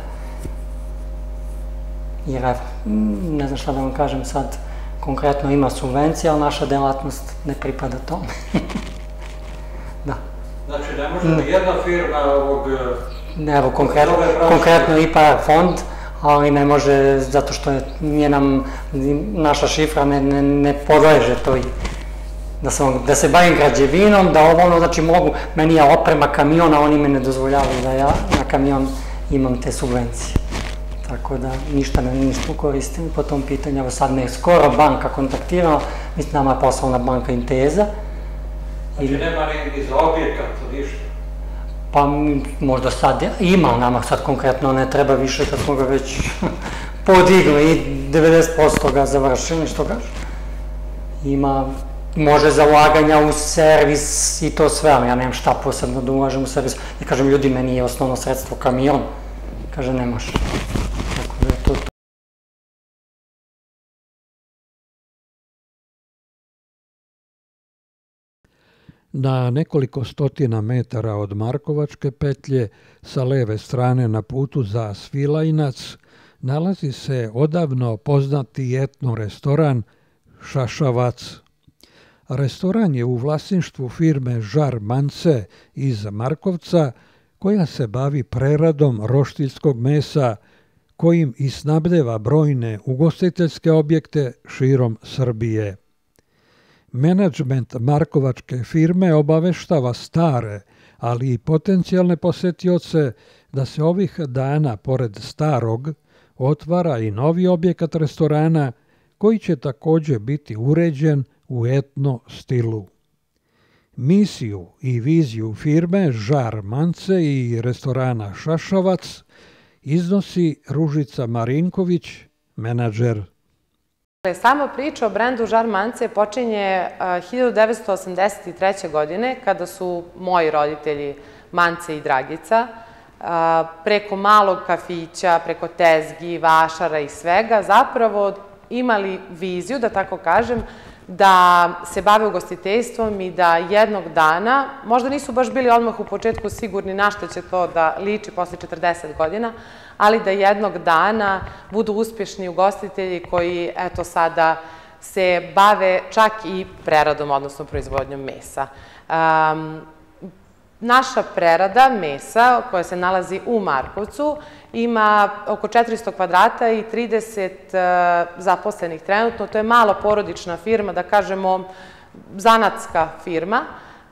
Jer evo, ne znam šta da vam kažem sad, konkretno ima subvencija, ali naša delatnost ne pripada tome. Da. Znači ne može ni jedna firma ovog... Evo, konkretno I P A R fond, ali ne može, zato što nije nam, naša šifra ne podleže to i da se bavim građevinom, da ovo ono, znači mogu, meni je oprema kamiona, oni me ne dozvoljavaju da ja na kamion imam te subvencije. Tako da ništa ne nismo koristili po tom pitanju. Evo sad me je skoro banka kontaktirala, mislim nama je poslovna banka Inteza. Znači nema ni za objekat, ništa? Pa možda sad ima, nama sad konkretno ne treba više kad smo ga već podigli i devedeset posto ga završili, što kaže. Ima, može za ulaganja u servis i to sve, ali ja nemam šta posebno da ulažem u servis. Ja kažem, ljudi, meni je osnovno sredstvo kamion. Kaže, ne može. Tako da je to to. Na nekoliko stotina metara od Markovačke petlje, sa leve strane na putu za Svilajnac, nalazi se odavno poznati etno restoran Šašavac. Restoran je u vlasništvu firme Žar Mance iz Markovca, koja se bavi preradom roštiljskog mesa, kojim i snabdeva brojne ugostiteljske objekte širom Srbije. Menadžment markovačke firme obaveštava stare, ali i potencijalne posetioce da se ovih dana, pored starog, otvara i novi objekat restorana koji će takođe biti uređen u etno stilu. Misiju i viziju firme Žar Mance i restorana Šašavac iznosi Ružica Marinković, menadžer. Sama priča o brendu Žar Mance počinje hiljadu devetsto osamdeset treće. godine, kada su moji roditelji Mance i Dragica preko malog kafića, preko tezgi, vašara i svega zapravo imali viziju, da tako kažem, da se bave ugostiteljstvom i da jednog dana, možda nisu baš bili odmah u početku sigurni na što će to da liči posle četrdeset godina, ali da jednog dana budu uspješni ugostitelji koji, eto, sada se bave čak i preradom, odnosno proizvodnjom mesa. Naša prerada mesa, koja se nalazi u Markovcu, ima oko četiristo kvadrata i trideset zaposlenih trenutno. To je mala porodična firma, da kažemo zanatska firma,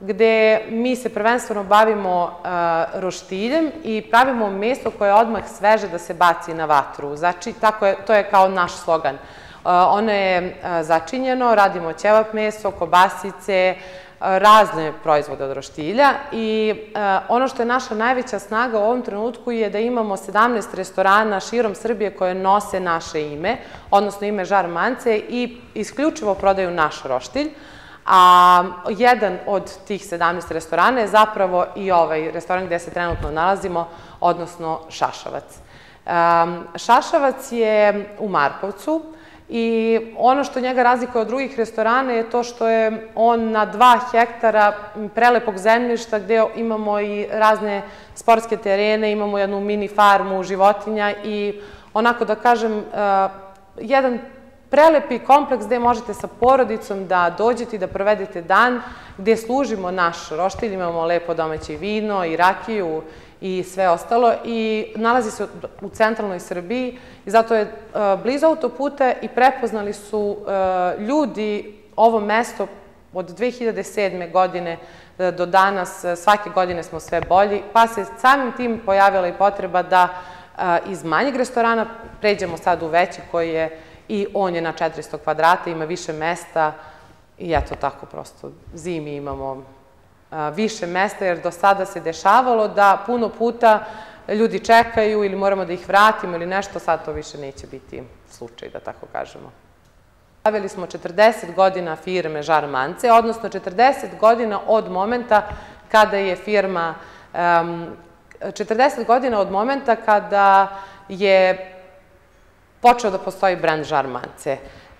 gde mi se prvenstveno bavimo roštiljem i pravimo meso koje je odmah sveže da se baci na vatru. Znači, to je kao naš slogan. Ono je začinjeno, radimo ćevap meso, kobasice, razne proizvode od roštilja i ono što je naša najveća snaga u ovom trenutku je da imamo sedamnaest restorana širom Srbije koje nose naše ime, odnosno ime Žar Mance i isključivo prodaju naš roštilj. A jedan od tih sedamnaest restorana je zapravo i ovaj restoran gde se trenutno nalazimo, odnosno Šašavac. Šašavac je u Markovcu i ono što njega razlikuje od drugih restorana je to što je on na dva hektara prelepog zemljišta gde imamo i razne sportske terene, imamo jednu mini farmu životinja i onako da kažem, jedan prelepi kompleks gde možete sa porodicom da dođete i da provedete dan, gde služimo naš roštilj, imamo lepo domaće vino i rakiju i sve ostalo i nalazi se u centralnoj Srbiji i zato je blizu autoputa i prepoznali su ljudi ovo mesto od dve hiljade sedme. godine do danas, svake godine smo sve bolji, pa se samim tim pojavila i potreba da iz manjeg restorana pređemo sad u veći koji je i on je na četiristo kvadrata, ima više mesta i eto tako prosto zimi imamo više mesta jer do sada se dešavalo da puno puta ljudi čekaju ili moramo da ih vratimo ili nešto, sad to više neće biti slučaj, da tako kažemo. Stavili smo četrdeset godina firme Žar Mance, odnosno četrdeset godina od momenta kada je firma, četrdeset godina od momenta kada je počeo da postoji brend Žar Mance.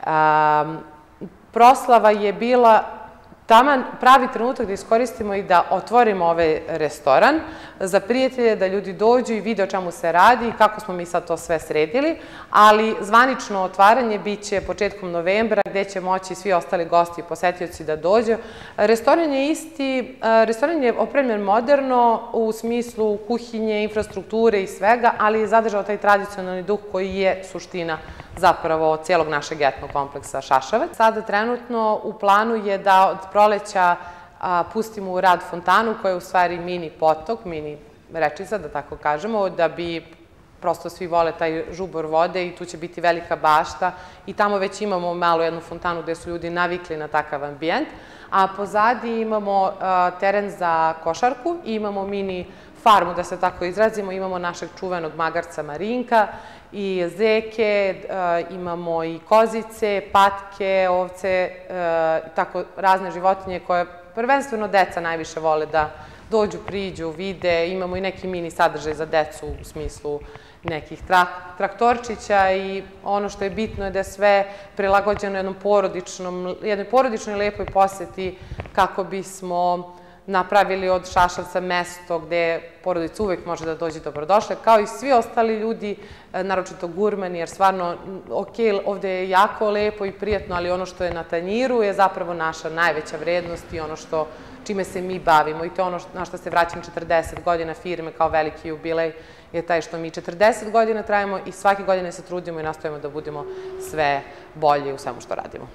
Proslava je bila taman pravi trenutak da iskoristimo i da otvorimo ovaj restoran za prijatelje, da ljudi dođu i vide o čemu se radi i kako smo mi sad to sve sredili, ali zvanično otvaranje biće početkom novembra gde će moći svi ostali gosti i posetioci da dođu. Restoran je isti, restoran je opremljen moderno u smislu kuhinje, infrastrukture i svega, ali je zadržao taj tradicionalni duh koji je suština zapravo cijelog našeg etno kompleksa Šašavac. Sada trenutno u planu je da od proleća pustimo u rad fontanu koja je u stvari mini potok, mini rečica, da tako kažemo, da bi prosto svi vole taj žubor vode i tu će biti velika bašta i tamo već imamo malo jednu fontanu gde su ljudi navikli na takav ambijent, a pozadi imamo teren za košarku i imamo mini farmu, da se tako izrazimo, imamo našeg čuvenog magarca Marinka i zeke, imamo i kozice, patke, ovce, tako razne životinje koje prvenstveno deca najviše vole da dođu, priđu, vide, imamo i neki mini sadržaj za decu u smislu nekih traktorčića i ono što je bitno je da je sve prilagođeno jednom porodičnom, jednoj porodičnoj lepoj poseti kako bismo napravili od Šašavca mesto gde porodica uvek može da dođe dobrodošle, kao i svi ostali ljudi, naročito gurmani, jer stvarno, ok, ovde je jako lepo i prijatno, ali ono što je na tanjiru je zapravo naša najveća vrednost i ono što čime se mi bavimo i to je ono na što se vraćam četrdeset godina firme kao veliki jubilej je taj što mi četrdeset godina trajimo i svake godine se trudimo i nastojimo da budemo sve bolji u svemu što radimo.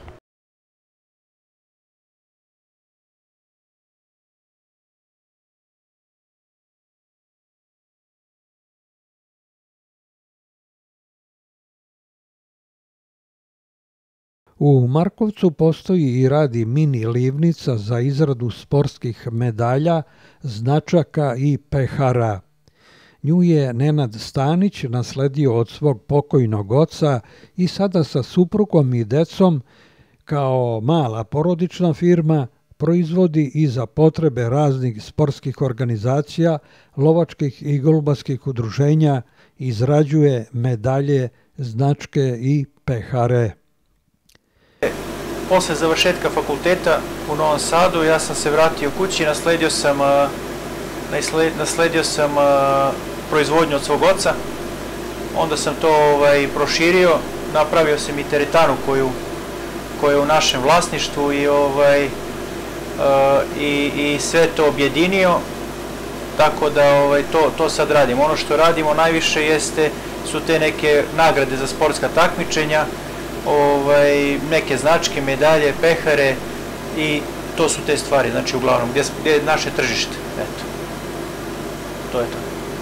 U Markovcu postoji i radi mini livnica za izradu sportskih medalja, značaka i pehara. Nju je Nenad Stanić nasledio od svog pokojnog oca i sada sa suprugom i decom, kao mala porodična firma, proizvodi i za potrebe raznih sportskih organizacija, lovačkih i golubarskih udruženja, izrađuje medalje, značke i pehare. Posle završetka fakulteta u Novom Sadu ja sam se vratio kući i nasledio sam, nasledio sam proizvodnju od svog oca. Onda sam to ovaj, proširio, napravio sam i teretanu koju, koja je u našem vlasništvu i, ovaj, i, i sve to objedinio, tako da ovaj, to, to sad radimo. Ono što radimo najviše jeste, su te neke nagrade za sportska takmičenja, Ovaj, neke značke, medalje, pehare i to su te stvari, znači uglavnom, gdje je naše tržište, eto. To je to.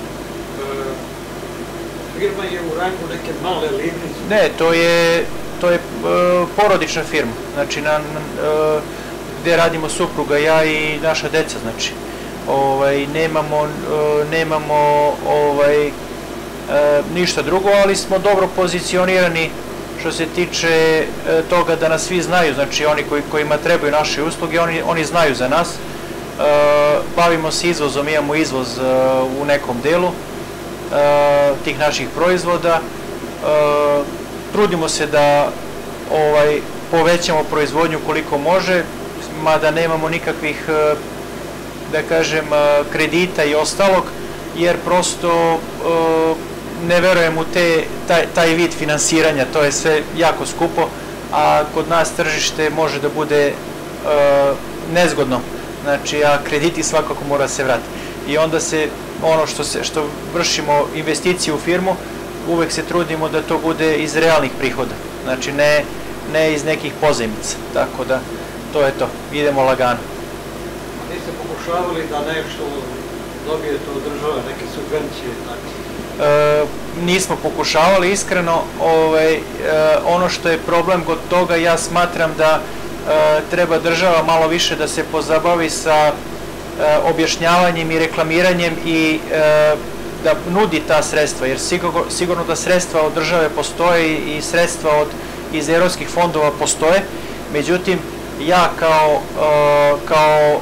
Firma je u rangu neke male livnice? Ne, to je, to je porodična firma, znači na, gdje radimo supruga, ja i naša deca, znači. Ovaj, nemamo, nemamo ovaj, ništa drugo, ali smo dobro pozicionirani što se tiče toga da nas svi znaju, znači oni koji, kojima trebaju naše usluge, oni, oni znaju za nas. Bavimo se izvozom, imamo izvoz u nekom delu tih naših proizvoda. Trudimo se da ovaj, povećamo proizvodnju koliko može, mada nemamo nikakvih, da kažem, kredita i ostalog, jer prosto ne verujem u te, taj, taj vid finansiranja, to je sve jako skupo, a kod nas tržište može da bude nezgodno, znači, a krediti svakako mora se vratiti. I onda se, ono što, se, što vršimo investicije u firmu, uvek se trudimo da to bude iz realnih prihoda, znači ne, ne iz nekih pozajmica, tako da to je to, idemo lagano. A niste pokušavali da nešto dobijete od države, neke subvencije i tako? E, nismo pokušavali, iskreno, ovaj, e, ono što je problem kod toga, ja smatram da e, treba država malo više da se pozabavi sa e, objašnjavanjem i reklamiranjem i e, da nudi ta sredstva, jer sigurno, sigurno da sredstva od države postoje i sredstva od, iz evropskih fondova postoje, međutim, ja kao, kao,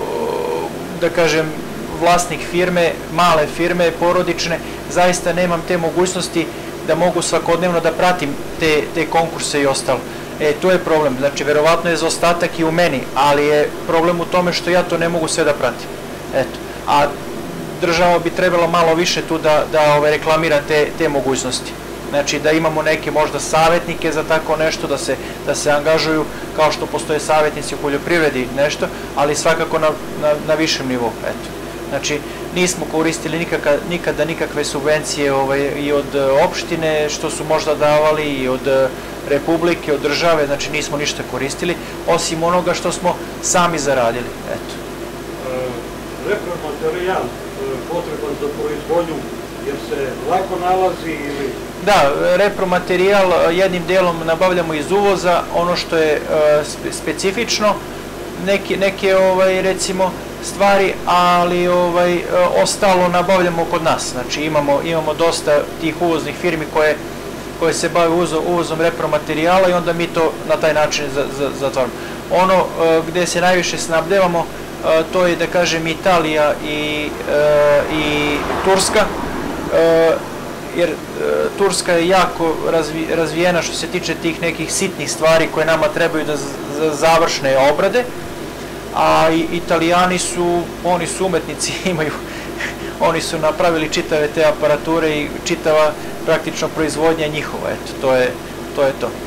da kažem, vlasnik firme, male firme, porodične, zaista nemam te mogućnosti da mogu svakodnevno da pratim te, te konkurse i ostalo. E, to je problem, znači, verovatno je zaostatak i u meni, ali je problem u tome što ja to ne mogu sve da pratim. Eto, a država bi trebala malo više tu da, da ove, reklamira te, te mogućnosti. Znači da imamo neke možda savjetnike za tako nešto, da se, da se angažuju kao što postoje savjetnici u poljoprivredi nešto, ali svakako na, na, na višem nivou. Eto. Znači nismo koristili nikaka, nikada nikakve subvencije ovaj, i od opštine što su možda davali i od republike, od države, znači nismo ništa koristili, osim onoga što smo sami zaradili. Eto. E, repromaterijal potreban za proizvodnju, jer se lako nalazi ili... Da, repromaterijal jednim delom nabavljamo iz uvoza, ono što je uh, specifično, neke, neke ovaj, recimo, stvari, ali ovaj, uh, ostalo nabavljamo kod nas. Znači imamo, imamo dosta tih uvoznih firmi koje, koje se bave uvozo, uvozom repromaterijala i onda mi to na taj način za, za, zatvaramo. Ono uh, gde se najviše snabdevamo, uh, to je, da kažem, Italija i, uh, i Turska, uh, jer e, Turska je jako razvi, razvijena što se tiče tih nekih sitnih stvari koje nama trebaju da za završne obrade, a i, Italijani su, oni su umetnici, imaju, oni su napravili čitave te aparature i čitava praktično proizvodnja njihova, eto, to je to. Je to.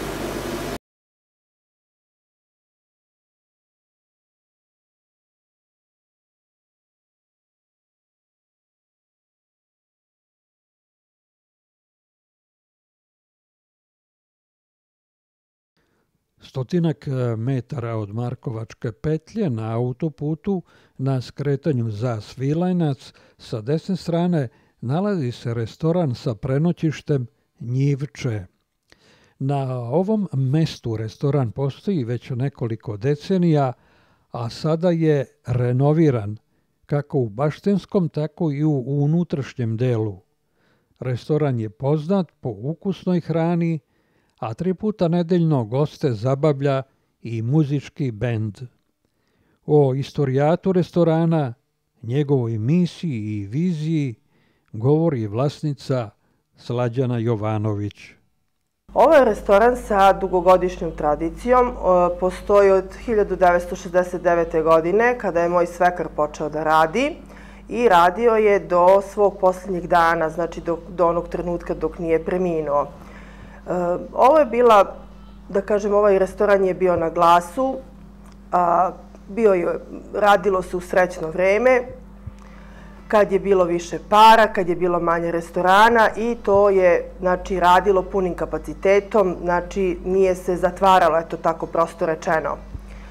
Stotinak metara od Markovačke petlje na autoputu na skretanju za Svilajnac sa desne strane nalazi se restoran sa prenoćištem Njivče. Na ovom mestu restoran postoji već nekoliko decenija, a sada je renoviran kako u baštenskom, tako i u unutrašnjem delu. Restoran je poznat po ukusnoj hrani, a tri puta nedeljno goste zabavlja i muzički bend. O istorijatu restorana, njegovoj misiji i viziji govori vlasnica Slađana Jovanović. Ovo je restoran sa dugogodišnjom tradicijom, postoji od hiljadu devetsto šezdeset devete. godine kada je moj svekar počeo da radi i radio je do svog posljednjeg dana, znači do, do onog trenutka dok nije preminuo. Ovo je bila, da kažem, ovaj restoran je bio na glasu, a, bio je, radilo se u srećno vreme, kad je bilo više para, kad je bilo manje restorana i to je, znači, radilo punim kapacitetom, znači nije se zatvaralo, eto tako prosto rečeno.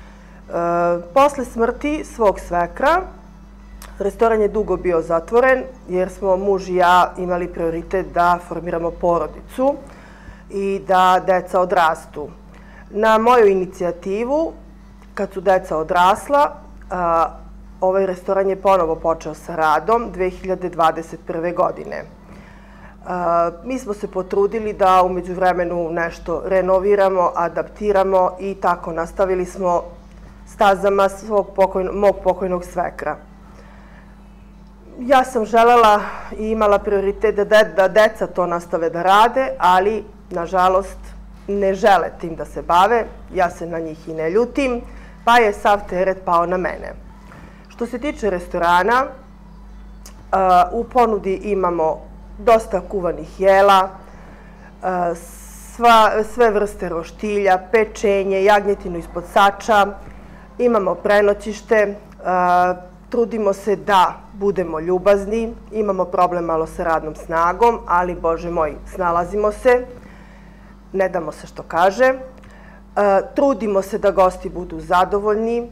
Posle smrti svog svekra, restoran je dugo bio zatvoren jer smo muž i ja imali prioritet da formiramo porodicu i da deca odrastu. Na moju inicijativu, kad su deca odrasla, ovaj restoran je ponovo počeo sa radom dve hiljade dvadeset prve. godine. Mi smo se potrudili da u međuvremenu nešto renoviramo, adaptiramo i tako nastavili smo stazama mog pokojnog svekra. Ja sam želela i imala prioritet da deca to nastave da rade, ali nažalost ne žele tim da se bave, ja se na njih i ne ljutim, pa je sav teret pao na mene. Što se tiče restorana, u ponudi imamo dosta kuvanih jela, sve vrste roštilja, pečenje, jagnjetinu ispod sača, imamo prenoćište, trudimo se da budemo ljubazni, imamo problem malo sa radnom snagom, ali Bože moj, snalazimo se, ne damo se što kaže. Trudimo se da gosti budu zadovoljni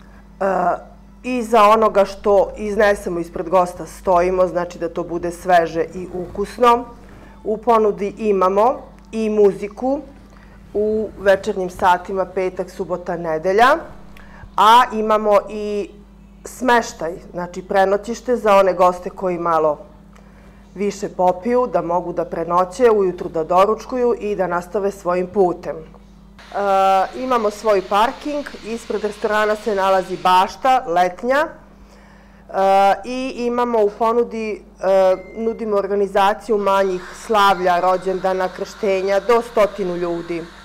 i za onoga što iznesemo ispred gosta stojimo, znači da to bude sveže i ukusno. U ponudi imamo i muziku u večernjim satima, petak, subota, nedelja, a imamo i smeštaj, znači prenoćište za one goste koji malo više popiju, da mogu da prenoće, ujutru da doručkuju i da nastave svojim putem. Imamo svoj parking, ispred restorana se nalazi bašta, letnja, i imamo u ponudi, nudimo organizaciju manjih slavlja, rođendana, krštenja, do stotinu ljudi.